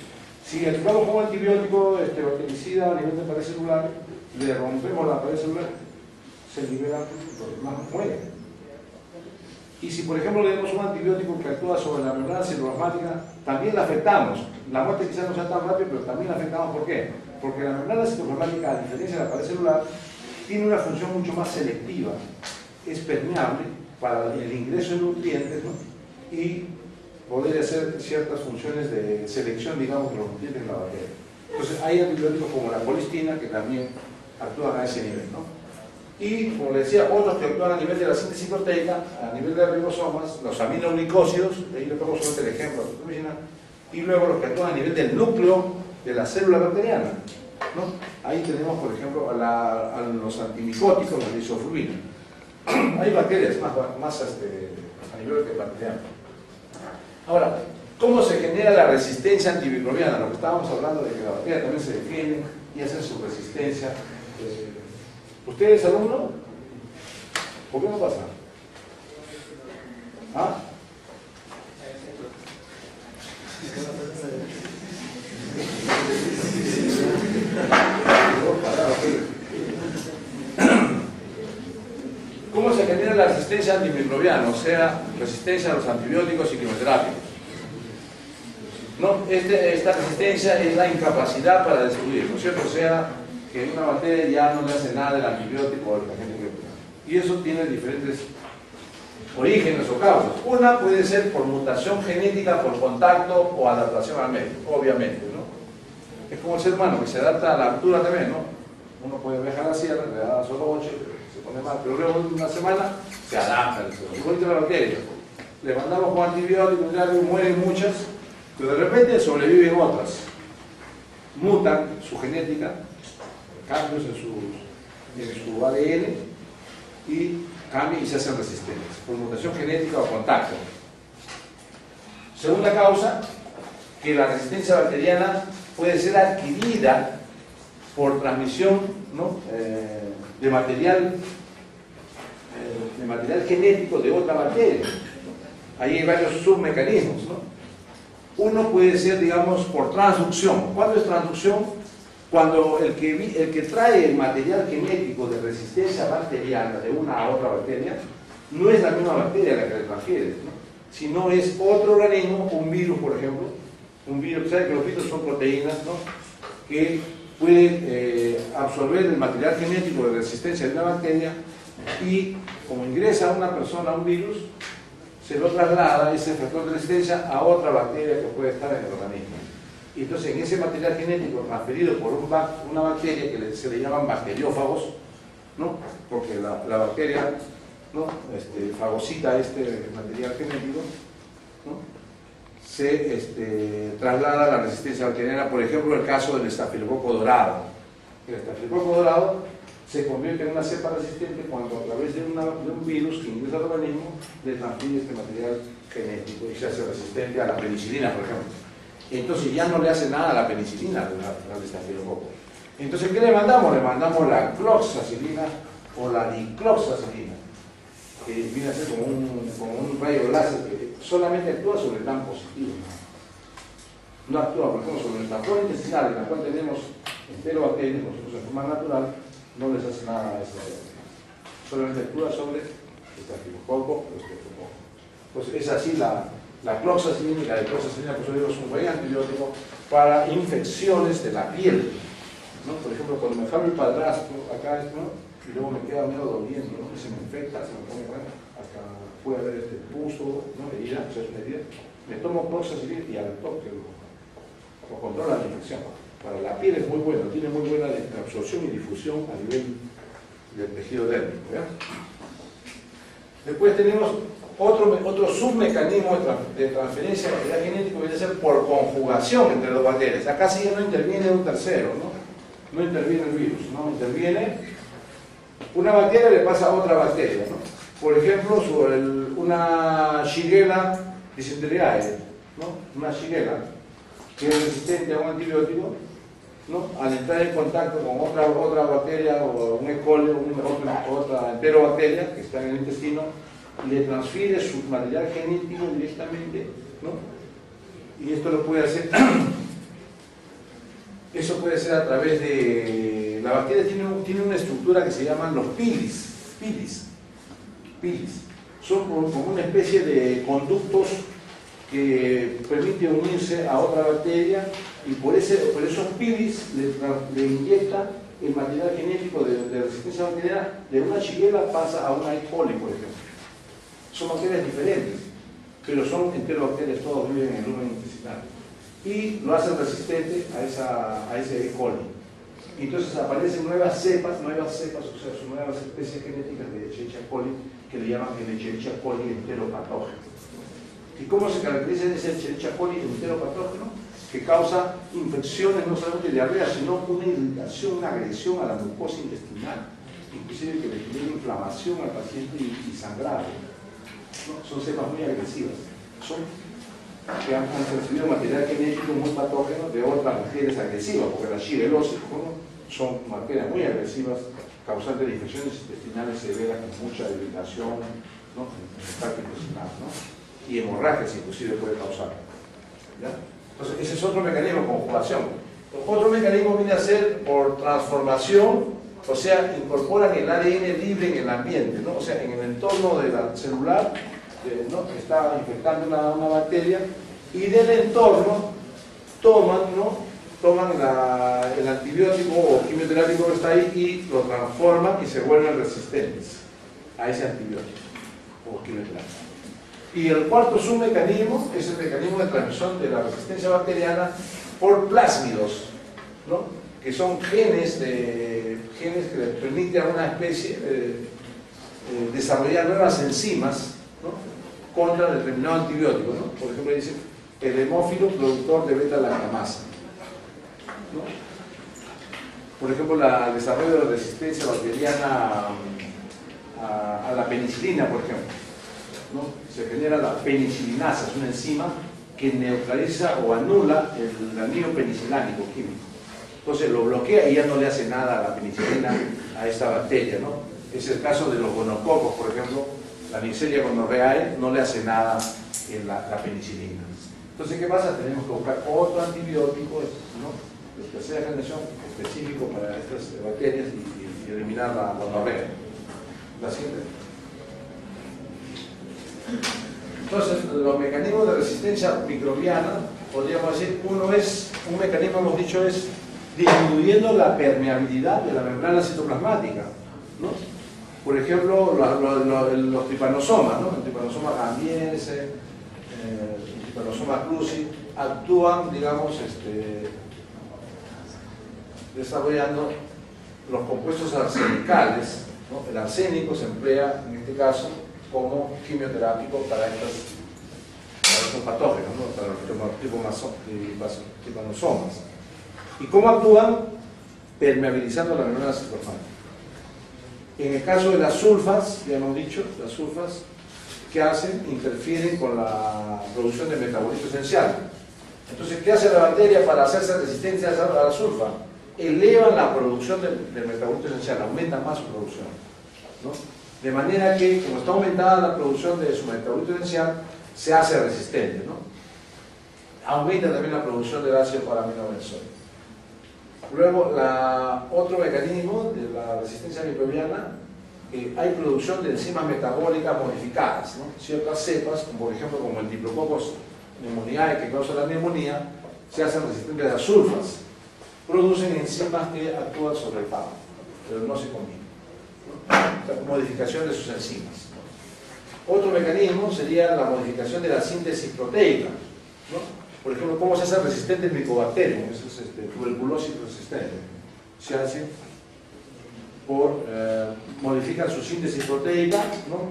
S1: Si actuamos con un antibiótico bactericida a nivel de pared celular, le rompemos la pared celular, se libera, los demás mueren. Y si por ejemplo le damos un antibiótico que actúa sobre la membrana citoplasmática, también la afectamos. La muerte quizás no sea tan rápida, pero también la afectamos. ¿Por qué? Porque la membrana citoplasmática, a diferencia de la pared celular, tiene una función mucho más selectiva. Es permeable para el ingreso de nutrientes, ¿no? Y poder hacer ciertas funciones de selección, digamos, de los nutrientes en la bacteria. Entonces hay antibióticos como la colistina que también actúan a ese nivel, ¿no? Y, como les decía, otros que actúan a nivel de la síntesis proteica, a nivel de ribosomas, los aminoglicósidos, de ahí le pongo solamente el ejemplo, y luego los que actúan a nivel del núcleo de la célula bacteriana, ¿no? Ahí tenemos, por ejemplo, a los antimicóticos, la lisofluina. Hay bacterias más a nivel bacteriano. Ahora, ¿cómo se genera la resistencia antimicrobiana? Lo que estábamos hablando de que la bacteria también se defiende y hace su resistencia. ¿Usted es alumno? ¿Por qué no pasa? ¿Ah? ¿Cómo se genera la resistencia antimicrobiana? O sea, resistencia a los antibióticos y quimioterapias. ¿No? Esta resistencia es la incapacidad para destruir, ¿no es cierto? O sea, que una bacteria ya no le hace nada el antibiótico o el agente químico. Y eso tiene diferentes orígenes o causas. Una puede ser por mutación genética, por contacto o adaptación al medio, obviamente, ¿no? Es como el ser humano que se adapta a la altura también, ¿no? Uno puede viajar a la sierra, le da solo 8, se pone mal, pero luego de una semana se adapta. Igual que la bacteria. Le mandamos con antibióticos, mueren muchas, pero de repente sobreviven otras. Mutan su genética, cambios en su ADN y cambian y se hacen resistentes por mutación genética o contacto. Segunda causa, que la resistencia bacteriana puede ser adquirida por transmisión, ¿no? de material genético de otra bacteria. Ahí hay varios submecanismos, ¿no? Uno puede ser, digamos, por transducción. ¿Cuándo es transducción? Cuando el que trae el material genético de resistencia bacteriana de una a otra bacteria no es la misma bacteria la que le transfiere, ¿no? Sino es otro organismo, un virus, por ejemplo. Un virus, ¿sabe que los virus son proteínas, ¿no? Que pueden absorber el material genético de resistencia de una bacteria y, como ingresa a una persona un virus, se lo traslada ese factor de resistencia a otra bacteria que puede estar en el organismo. Y entonces en ese material genético transferido por una bacteria que se le llaman bacteriófagos, ¿no? Porque la bacteria, ¿no? fagocita este material genético, ¿no? Se traslada a la resistencia bacteriana. Por ejemplo, el caso del estafilococo dorado. El estafilococo dorado se convierte en una cepa resistente cuando a través de un virus que ingresa al organismo le transfiere este material genético y se hace resistente a la penicilina, por ejemplo. Entonces ya no le hace nada a la penicilina al estafilococo. Entonces, ¿qué le mandamos? Le mandamos la cloxacilina o la dicloxacilina, que viene a ser como un rayo láser que solamente actúa sobre el plan positivo. No actúa, por ejemplo, sobre nuestra flora intestinal, en la cual tenemos enterobacterias, nosotros en forma natural, no les hace nada a esa bacteria. Solamente actúa sobre el estafilococo o estreptococo. Pues es así la cloxacilina y la dicloxacilina, por eso es un buen antibiótico para infecciones de la piel, ¿no? Por ejemplo, cuando me jalo el padrastro acá, ¿no? Y luego me queda medio doliendo, ¿no? Se me infecta, se me pone bueno, hasta puede haber puso, ¿no? Herida, o sea, es una herida. Me tomo cloxacilina y al toque lo controla la infección. Para la piel es muy bueno, tiene muy buena absorción y difusión a nivel del tejido dérmico, ¿ya? Después tenemos otro submecanismo de transferencia de material genético, que viene a ser por conjugación entre dos bacterias. Acá sí ya no interviene un tercero, ¿no? No interviene el virus, ¿no? Interviene una bacteria, le pasa a otra bacteria, ¿no? Por ejemplo, una Shigella dysenteriae, ¿no? Una Shigella que es resistente a un antibiótico, ¿no? Al entrar en contacto con otra bacteria o un E. coli o otra enterobacteria que está en el intestino, le transfiere su material genético directamente, ¿no? Y esto lo puede hacer Eso puede ser a través de... La bacteria tiene una estructura que se llaman los pilis. Son como una especie de conductos que permiten unirse a otra bacteria y por esos pilis le inyectan el material genético de resistencia bacteriana. De una Shigella pasa a una E. coli, por ejemplo. Son bacterias diferentes, pero son enterobacterias, todos viven en el lumen intestinal. Y lo hacen resistente a ese E. coli. Entonces aparecen nuevas cepas, o sea, son nuevas especies genéticas de Escherichia coli que le llaman el Escherichia coli enteropatógeno. ¿Y cómo se caracteriza ese Escherichia coli enteropatógeno? Que causa infecciones, no solamente diarrea, sino una irritación, una agresión a la mucosa intestinal, inclusive que le genera inflamación al paciente y sangrado. ¿No? Son cepas muy agresivas, que han recibido material genético muy patógeno de otras bacterias agresivas, porque las shigellosis son bacterias muy agresivas, causantes de infecciones intestinales severas con mucha irritación, ¿no? En el tracto intestinal, ¿no? Y hemorragias inclusive puede causar. ¿Ya? Entonces ese es otro mecanismo, conjugación. Otro mecanismo viene a ser por transformación, o sea, incorporan el ADN libre en el ambiente, ¿no? O sea, en el entorno de la celular, ¿no? Que está infectando una bacteria, y del entorno toman el antibiótico o quimioterápico que está ahí y lo transforman y se vuelven resistentes a ese antibiótico o quimioterápico. Y el cuarto submecanismo es el mecanismo de transmisión de la resistencia bacteriana por plásmidos, ¿no? Que son genes que le permiten a una especie desarrollar nuevas enzimas, ¿no? Contra determinado antibiótico, ¿no? Por ejemplo, dice el hemófilo productor de beta-lactamasa, ¿no? Por ejemplo, el desarrollo de la resistencia bacteriana a la penicilina, por ejemplo, ¿no? Se genera la penicilinasa, es una enzima que neutraliza o anula el anillo penicilánico químico. Entonces lo bloquea y ya no le hace nada a la penicilina, a esta bacteria, ¿no? Es el caso de los gonococos, por ejemplo, la Neisseria gonorrhoeae no le hace nada en la penicilina. Entonces, ¿qué pasa? Tenemos que buscar otro antibiótico, ¿no? De tercera generación, específico para estas bacterias y eliminar la gonorrea. La siguiente. Entonces, los mecanismos de resistencia microbiana, podríamos decir, un mecanismo, hemos dicho, es disminuyendo la permeabilidad de la membrana citoplasmática, ¿no? Por ejemplo, los tripanosomas, ¿no? El tripanosoma gambiense, el tripanosoma cruzi, actúan, digamos, desarrollando los compuestos arsenicales, ¿no? El arsénico se emplea, en este caso, como quimioterápico para estos patógenos, ¿no? Para los tripanosomas. ¿Y cómo actúan? Permeabilizando la membrana citoplasmática. En el caso de las sulfas, ya hemos dicho, las sulfas, ¿qué hacen? Interfieren con la producción de metabolito esencial. Entonces, ¿qué hace la bacteria para hacerse resistente a la sulfa? Elevan la producción del metabolito esencial, aumentan más su producción, ¿no? De manera que, como está aumentada la producción de su metabolito esencial, se hace resistente, ¿no? Aumenta también la producción del ácido paraminobenzoico. Luego, otro mecanismo de la resistencia microbiana, hay producción de enzimas metabólicas modificadas, ¿no? Ciertas cepas, como por ejemplo como el Diplococos pneumoniae, que causa la neumonía, se hacen resistentes a sulfas. Producen enzimas que actúan sobre el fármaco, pero no se combinan, ¿no? O sea, modificación de sus enzimas. Otro mecanismo sería la modificación de la síntesis proteica, ¿no? Por ejemplo, ¿cómo se hace resistente el Mycobacterium? Eso es tuberculosis resistente. Se hace por modifican su síntesis proteica, ¿no?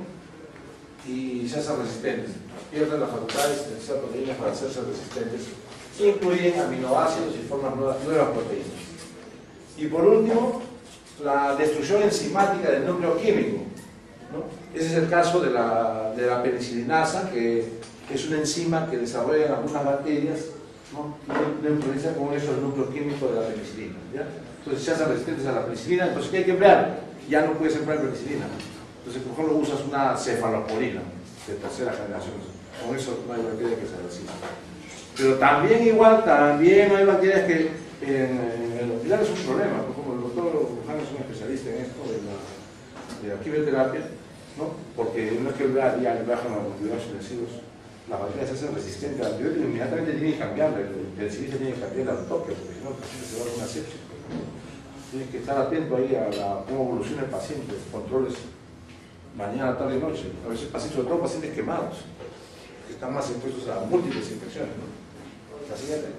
S1: Y se hacen resistentes. Pierden las facultades de hacer proteínas para hacerse resistentes. Incluyen aminoácidos y forman nuevas proteínas. Y por último, la destrucción enzimática del núcleo químico, ¿no? Ese es el caso de la penicilinasa, que es una enzima que desarrollan algunas bacterias, ¿no? Y neutraliza con eso el núcleo químico de la penicilina, ¿ya? Entonces se hacen resistentes a la penicilina. Entonces, ¿qué hay que emplear? Ya no puedes emplear penicilina. Entonces, por ejemplo, usas una cefalosporina de tercera generación. Con eso no hay bacterias que se resistan. Pero también igual, también hay bacterias En el hospital es un problema, porque como el doctor Luján es un especialista en esto de la quimioterapia, ¿no? Porque no es que ya le bajan los cuidados intensivos, la mayoría se hacen resistentes al antibiótico, inmediatamente tiene que cambiar, el penicilina tiene que cambiar al toque, porque si no el paciente se va a dar una sepsis. Tienes que estar atento ahí a cómo evoluciona el paciente, controles mañana, tarde y noche. A veces pacientes, sobre todo pacientes quemados, que están más expuestos a múltiples infecciones, ¿no? La siguiente.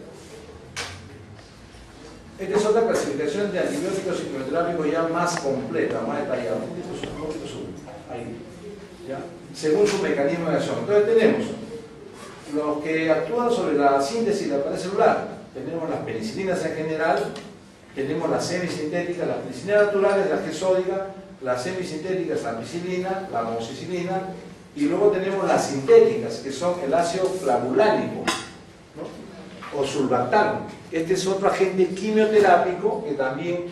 S1: Esta es otra clasificación de antibióticos y quimioterápicos ya más completa, más detallada. Ahí, ¿ya? Según su mecanismo de acción. Entonces tenemos los que actúan sobre la síntesis de la pared celular. Tenemos las penicilinas en general, tenemos las semisintéticas, las penicilinas naturales, la G-sódica, las semisintéticas, la ampicilina, la amoxicilina, y luego tenemos las sintéticas, que son el ácido flavulánico, ¿no? O sulbactano. Este es otro agente quimioterápico que también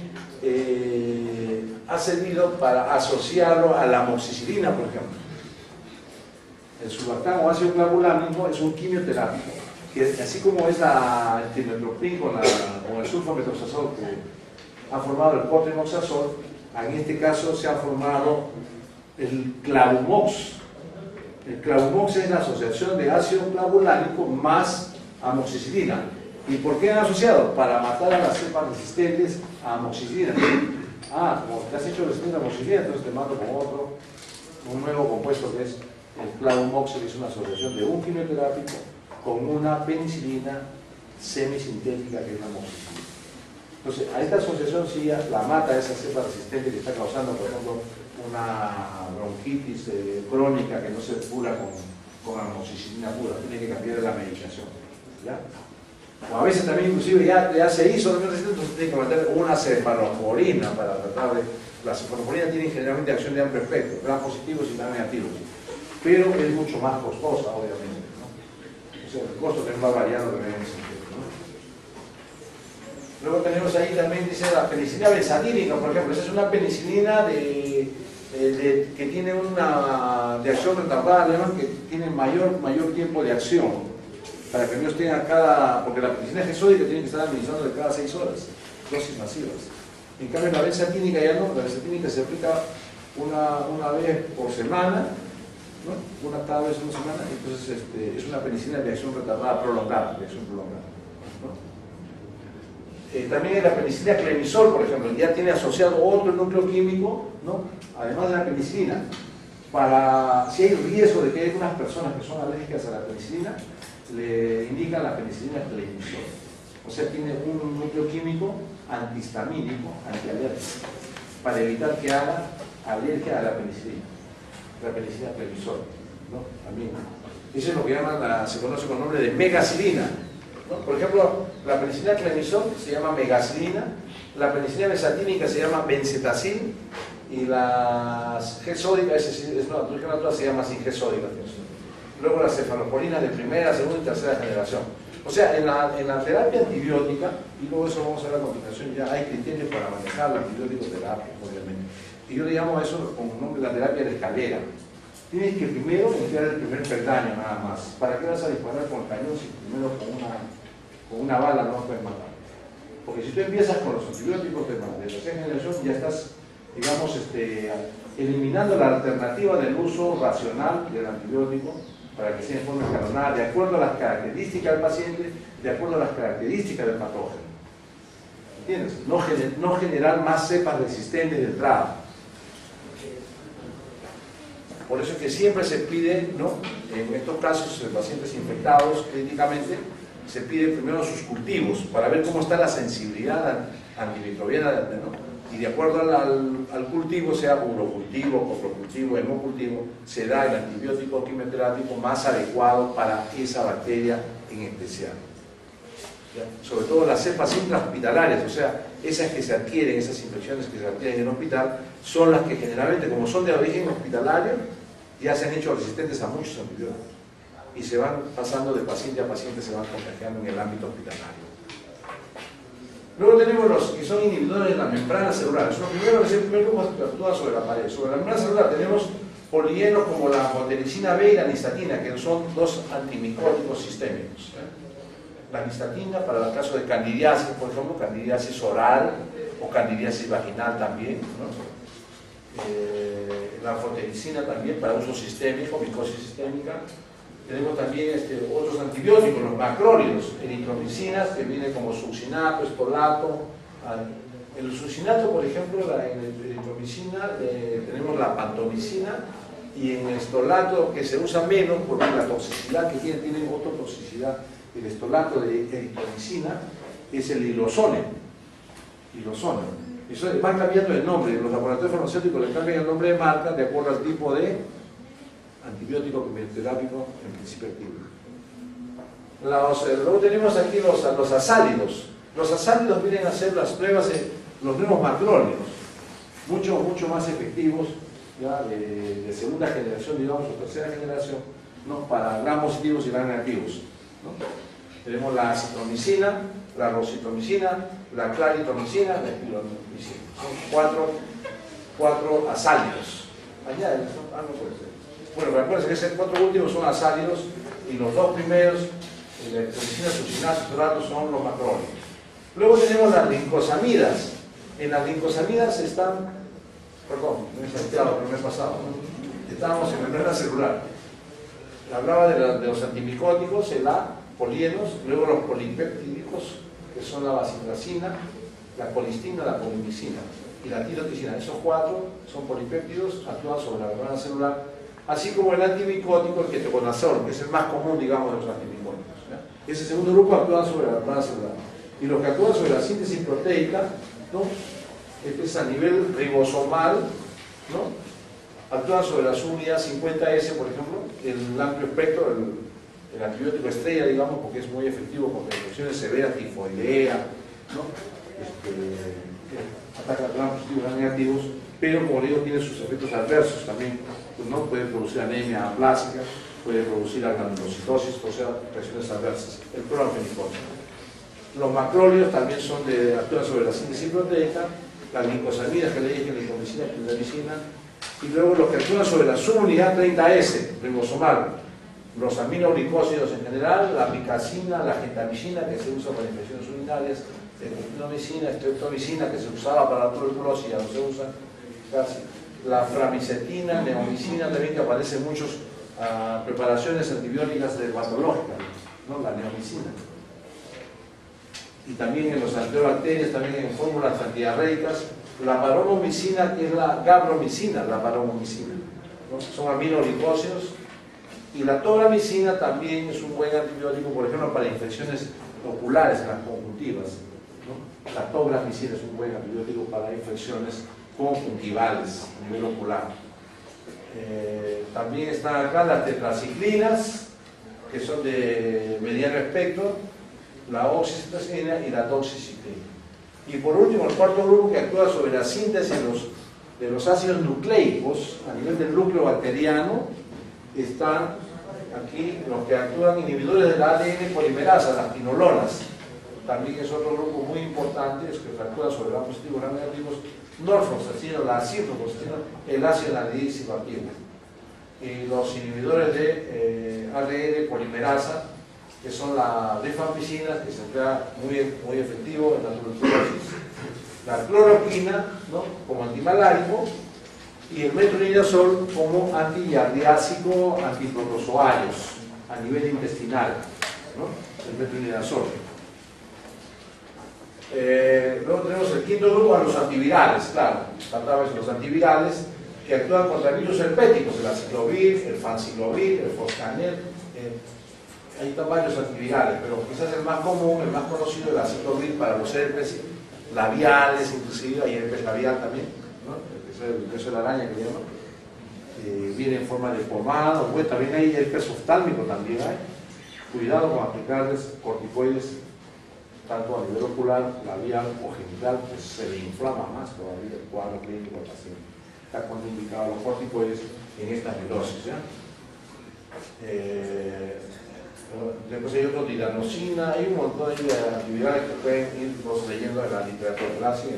S1: ha servido para asociarlo a la amoxicilina, por ejemplo. El sulbactano o ácido clavulánico es un quimioterápico, que así como es el trimethoprim con el sulfamethoxazol que ha formado el cotrimoxazol, en este caso se ha formado el clavumox. El clavumox es la asociación de ácido clavulánico más amoxicilina. ¿Y por qué han asociado? Para matar a las cepas resistentes a amoxicilina. Como te has hecho resistente a amoxicilina, entonces te mato con un nuevo compuesto que es el clavumox, que es una asociación de un quimioterápico con una penicilina semisintética que es la amoxicilina. Entonces, a esta asociación sí la mata esa cepa resistente que está causando, por ejemplo, una bronquitis crónica que no se cura con amoxicilina pura, tiene que cambiar la medicación, ¿ya? O a veces también inclusive ya se hizo, entonces tiene que meter una cefalosporina para tratar de... La cefalosporina tiene generalmente acción de amplio espectro, gran positivos y gran negativos, pero es mucho más costosa, obviamente, ¿no? O sea, el costo también va variando también en ese sentido, ¿no? Luego tenemos ahí también, dice la penicilina benzatínica, por ejemplo. Esa es una penicilina que tiene una de acción retardada, además que tiene mayor tiempo de acción, para que ellos tengan porque la penicilina G-sódica tiene que estar administrando de cada 6 horas, dosis masivas. En cambio la benzatínica ya no, la benzatínica se aplica una vez por semana, ¿no? Una cada vez una semana, entonces es una penicilina de acción retardada prolongada, de acción prolongada, ¿no? También la penicilina clemisol, por ejemplo, ya tiene asociado otro núcleo químico, ¿no? Además de la penicilina. Si hay riesgo de que hay algunas personas que son alérgicas a la penicilina, le indican la penicilina clemisol. O sea, tiene un núcleo químico antihistamínico, antialérgico, para evitar que haga alergia a la penicilina clemisol, ¿no? También. Eso es lo que se conoce con el nombre de megacilina, ¿no? Por ejemplo, la penicilina clemisol se llama megacilina, la penicilina benzatínica se llama bencetacil, y la G-sódica, es una natural, se llama sin G-sódica. Luego las cefalosporinas de primera, segunda y tercera generación. O sea, en la terapia antibiótica, y luego eso vamos a ver a continuación, ya hay criterios para manejar la antibiótico-terapia, obviamente. Y yo le llamo a eso con el nombre de la terapia de escalera. Tienes que primero limpiar el primer peldaño nada más. ¿Para qué vas a disparar con el cañón si primero con una bala no puedes matar? Porque si tú empiezas con los antibióticos de tercera generación, ya estás, digamos, eliminando la alternativa del uso racional del antibiótico para que sea en forma escalonada, de acuerdo a las características del paciente, de acuerdo a las características del patógeno. ¿Entiendes? No generar más cepas resistentes de entrada. Por eso es que siempre se pide, ¿no? En estos casos, en pacientes infectados críticamente, se pide primero sus cultivos para ver cómo está la sensibilidad antimicrobiana, ¿no? Y de acuerdo al cultivo, sea urocultivo, coprocultivo, hemocultivo, se da el antibiótico quimioterápico más adecuado para esa bacteria en especial. ¿Ya? Sobre todo las cepas intrahospitalarias, o sea, esas que se adquieren, esas infecciones que se adquieren en el hospital, son las que generalmente, como son de origen hospitalario, ya se han hecho resistentes a muchos antibióticos y se van pasando de paciente a paciente, se van contagiando en el ámbito hospitalario. Luego tenemos los que son inhibidores de la membrana celular. Es el primer grupo que actúa sobre la pared. Sobre la membrana celular tenemos polienos como la anfotericina B y la nistatina, que son dos antimicóticos sistémicos. La nystatina para el caso de candidiasis, por ejemplo, candidiasis oral o candidiasis vaginal también, ¿no? La anfotericina también para uso sistémico, micosis sistémica. Tenemos también otros antibióticos, los macrólidos, eritromicinas, que vienen como succinato, estolato. El succinato, por ejemplo, en la eritromicina tenemos la pantomicina, y en el estolato, que se usa menos porque la toxicidad que tiene otra toxicidad. El estolato de eritromicina es el hilosone. Eso van cambiando el nombre, los laboratorios farmacéuticos le cambian el nombre de marca de acuerdo al tipo de antibiótico quimioterápico en principio activo. Luego tenemos aquí los azálidos. Los azálidos vienen a ser los nuevos macrólidos, mucho más efectivos, ya, de segunda generación, digamos, o tercera generación, ¿no? Para gram positivos y gram negativos, ¿no? Tenemos la acitromicina, la rocitromicina, la claritromicina, la espironomicina. Son cuatro azálidos. Añade, no puede ser. Bueno, pero acuérdense que esos 4 últimos son azálidos y los 2 primeros, la eritromicina, succinato, estolato, son los macrólidos. Luego tenemos las lincosamidas. En las lincosamidas están, perdón, me he salteado, pero me he pasado, ¿no? Estábamos en membrana celular. Hablaba de los antimicóticos, el A, polienos, luego los polipeptídicos, que son la vancomicina, la colistina, la polimicina y la tiroticina. Esos 4 son polipéptidos, actúan sobre la membrana celular, así como el antimicótico, el ketoconazol, que es el más común, digamos, de los antimicóticos, ¿ya? Ese segundo grupo actúa sobre la membrana celular. Y los que actúan sobre la síntesis proteica, ¿no? Este es a nivel ribosomal, ¿no? Actúan sobre la subunidad 50S, por ejemplo, el amplio espectro, el antibiótico estrella, digamos, porque es muy efectivo contra infecciones severas, tifoidea, ¿no? Ataca a gram positivos y gram negativos, pero como digo, tiene sus efectos adversos también, pues, ¿no? Puede producir anemia aplásica, puede producir granulocitosis, o sea, reacciones adversas. El cloramfenicol. Los macrólidos también actúan sobre la síntesis proteica, las lincosamidas que le dije, lincomicina, clindamicina, y luego los que actúan sobre la subunidad 30S, ribosomal, los aminoglicósidos en general, la picacina, la gentamicina, que se usa para infecciones urinarias, estreptomicina, streptomicina, que se usaba para la tuberculosis, ya no se usa casi, la framicetina, neomicina, también que aparece en muchas preparaciones antibióticas dermatológicas, ¿no? La neomicina. Y también en los antibacterias, también en fórmulas antidiarreicas, la paromomicina, que es la gabromicina, ¿no? Son aminoglicósidos. Y la tobramicina también es un buen antibiótico, por ejemplo, para infecciones oculares, en las conjuntivas, ¿no? La tobramicina es un buen antibiótico para infecciones conjuntivales a nivel ocular. También están acá las tetraciclinas, que son de mediano espectro, la oxitocina y la doxiciclina. Y por último, el cuarto grupo, que actúa sobre la síntesis de los ácidos nucleicos a nivel del núcleo bacteriano, están aquí los que actúan inhibidores de la ADN polimerasa, las quinolonas. También es otro grupo muy importante, es que actúa sobre gram positivos y gram negativos, norfloxacina, la ciprofloxacina, el ácido anhidrícico activo. Y los inhibidores de ADN polimerasa, que son la rifampicina, que se emplea muy efectivo en la tuberculosis, la cloroquina, ¿no? Como antimalárico, y el metronidazol como antigiardiásico, antiprotozoarios a nivel intestinal, ¿no? El metronidazol. Luego tenemos el quinto grupo, a los antivirales, claro, faltaban los antivirales que actúan contra virus herpéticos, el aciclovir, el fanciclovir, el foscanel. Ahí están varios antivirales, pero quizás el más común, el más conocido, es el aciclovir para los herpes labiales, inclusive hay herpes labial también, ¿no? El beso de la araña que llaman, viene en forma de pomada, pues también hay herpes oftálmico, también hay. Cuidado con aplicarles corticoides tanto a nivel ocular, labial o genital, pues se le inflama más todavía el cuadro clínico del paciente. Está contraindicado los corticoides en esta neurosis, ¿ya? Después hay otro, tiranocina, hay un montón de actividades que pueden ir leyendo en la literatura clásica.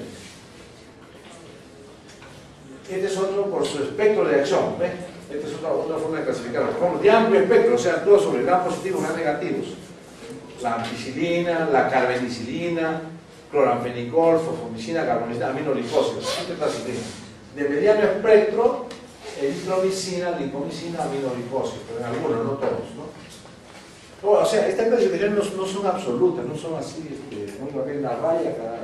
S1: Este es otro por su espectro de acción, ¿ves? Esta es otra forma de clasificarlo. Como de amplio espectro, o sea, actúa sobre gram positivos y gram negativos. la ampicilina, la carbenicilina, cloramfenicol, fosfomicina, carbamazepina, aminoglicósidos, tetraciclina. De mediano espectro, eritromicina, lipomicina, aminoglicósidos, pero en algunos, no todos, ¿no? O sea, estas clasificaciones no son absolutas, no son así, no hay una raya acá,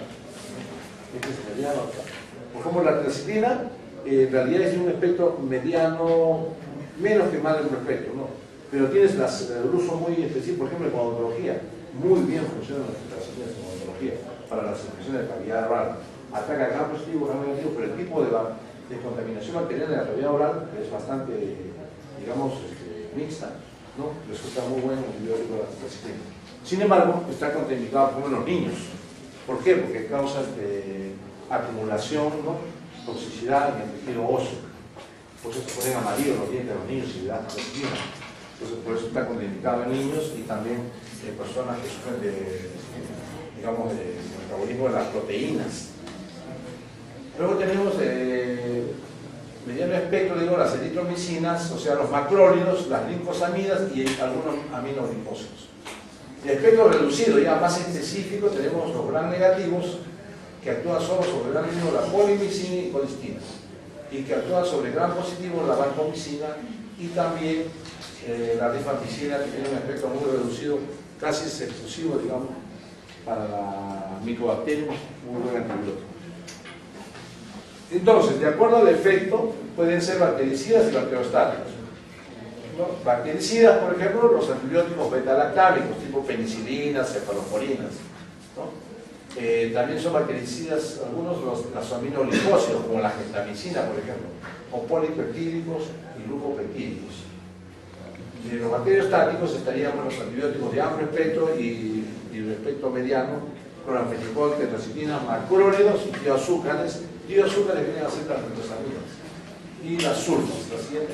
S1: por ejemplo, la tetraciclina en realidad es de un espectro mediano, menos que más de un espectro, ¿no? Pero tienes el uso muy específico, por ejemplo, en odontología, muy bien funcionan las tetraciclinas en odontología para las infecciones de cavidad oral. Ataca gran positivo, gran negativo, pero el tipo de contaminación bacteriana de la cavidad oral es bastante, digamos, mixta, ¿no? Resulta muy bueno el antibiótico de la tetraciclina. Sin embargo, está contraindicado por los niños. ¿Por qué? Porque causa acumulación, ¿no? Toxicidad en el tejido óseo. Por eso se ponen amarillos los dientes de los niños y le dan tetraciclina. Entonces, por eso está contraindicado en niños y también en personas que sufren digamos, de metabolismo de las proteínas. Luego tenemos mediano espectro, digo, las eritromicinas, o sea, los macrólidos, las linfosamidas y algunos aminoglicósidos. El espectro reducido, ya más específico, tenemos los gram negativos, que actúan solo sobre gram negativo, la polimicina y colistina, y que actúan sobre gram positivo, la vancomicina y también la rifampicina, que tiene un espectro muy reducido, casi exclusivo, digamos, para la micobacterium, muy buen antibiótico. Entonces, de acuerdo al efecto, pueden ser bactericidas y bacteriostáticos. ¿No? Bactericidas, por ejemplo, los antibióticos beta-lactámicos, tipo penicilinas, cefaloporinas, ¿no? También son bactericidas algunos los aminoglicósidos, como la gentamicina, por ejemplo, o polipeptídicos y glucopeptídicos. Los bacteriostáticos estarían los antibióticos de amplio espectro y de espectro mediano, cloramfenicol, tetraciclina, macrólidos y tioazúcares. Tioazúcares vienen a ser las nitrosaminas. Y las sulfas, la siguiente.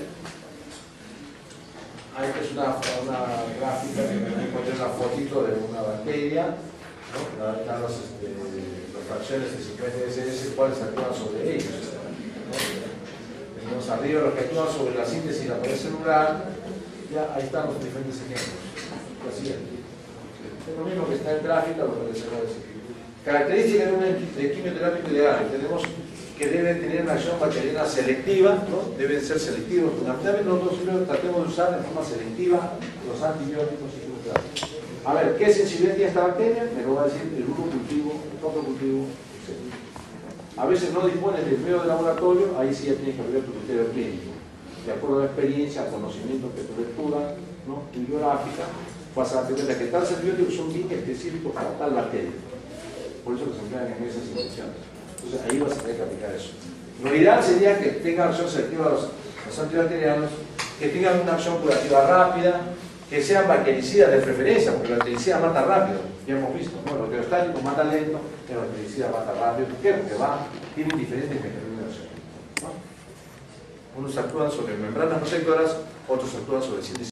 S1: Ahí es una gráfica que me encontré una fotito de una bacteria, ¿no? Están las fracciones de 50 SS, cuáles actúan sobre ellos, ¿no? Tenemos arriba los que actúan sobre la síntesis y la pared celular. Ya, ahí están los diferentes ejemplos. La siguiente. Es lo mismo que está en gráfica, lo que les acabo de decir. Características de quimioterápico ideal. Tenemos que deben tener una acción bacteriana selectiva, ¿no? Deben ser selectivos. Fundamentalmente nosotros siempre tratemos de usar de forma selectiva los antibióticos y quimioterápicos. A ver, ¿qué sensibilidad tiene esta bacteria? Me lo va a decir el grupo cultivo, el otro cultivo, etc. A veces no dispones del medio de laboratorio, ahí sí ya tienes que abrir tu criterio clínico. De acuerdo a la experiencia, conocimiento que tu lectura, ¿no? Bibliográfica, vas a darte cuenta que tales antibióticos son bien específicos para tal bacteria. Por eso que se emplean en esas infecciones. Entonces ahí vas a tener que aplicar eso. Lo ideal sería que tengan acción selectiva los antibacterianos, que tengan una acción curativa rápida, que sean bactericidas de preferencia, porque la bactericida mata rápido, ya hemos visto, ¿no? Los bacteriostáticos matan lento, pero la bactericida mata rápido. ¿Por qué? Porque tienen diferentes mecanismos de acción, ¿no? Unos actúan sobre membranas protectoras, otros actúan sobre síntesis.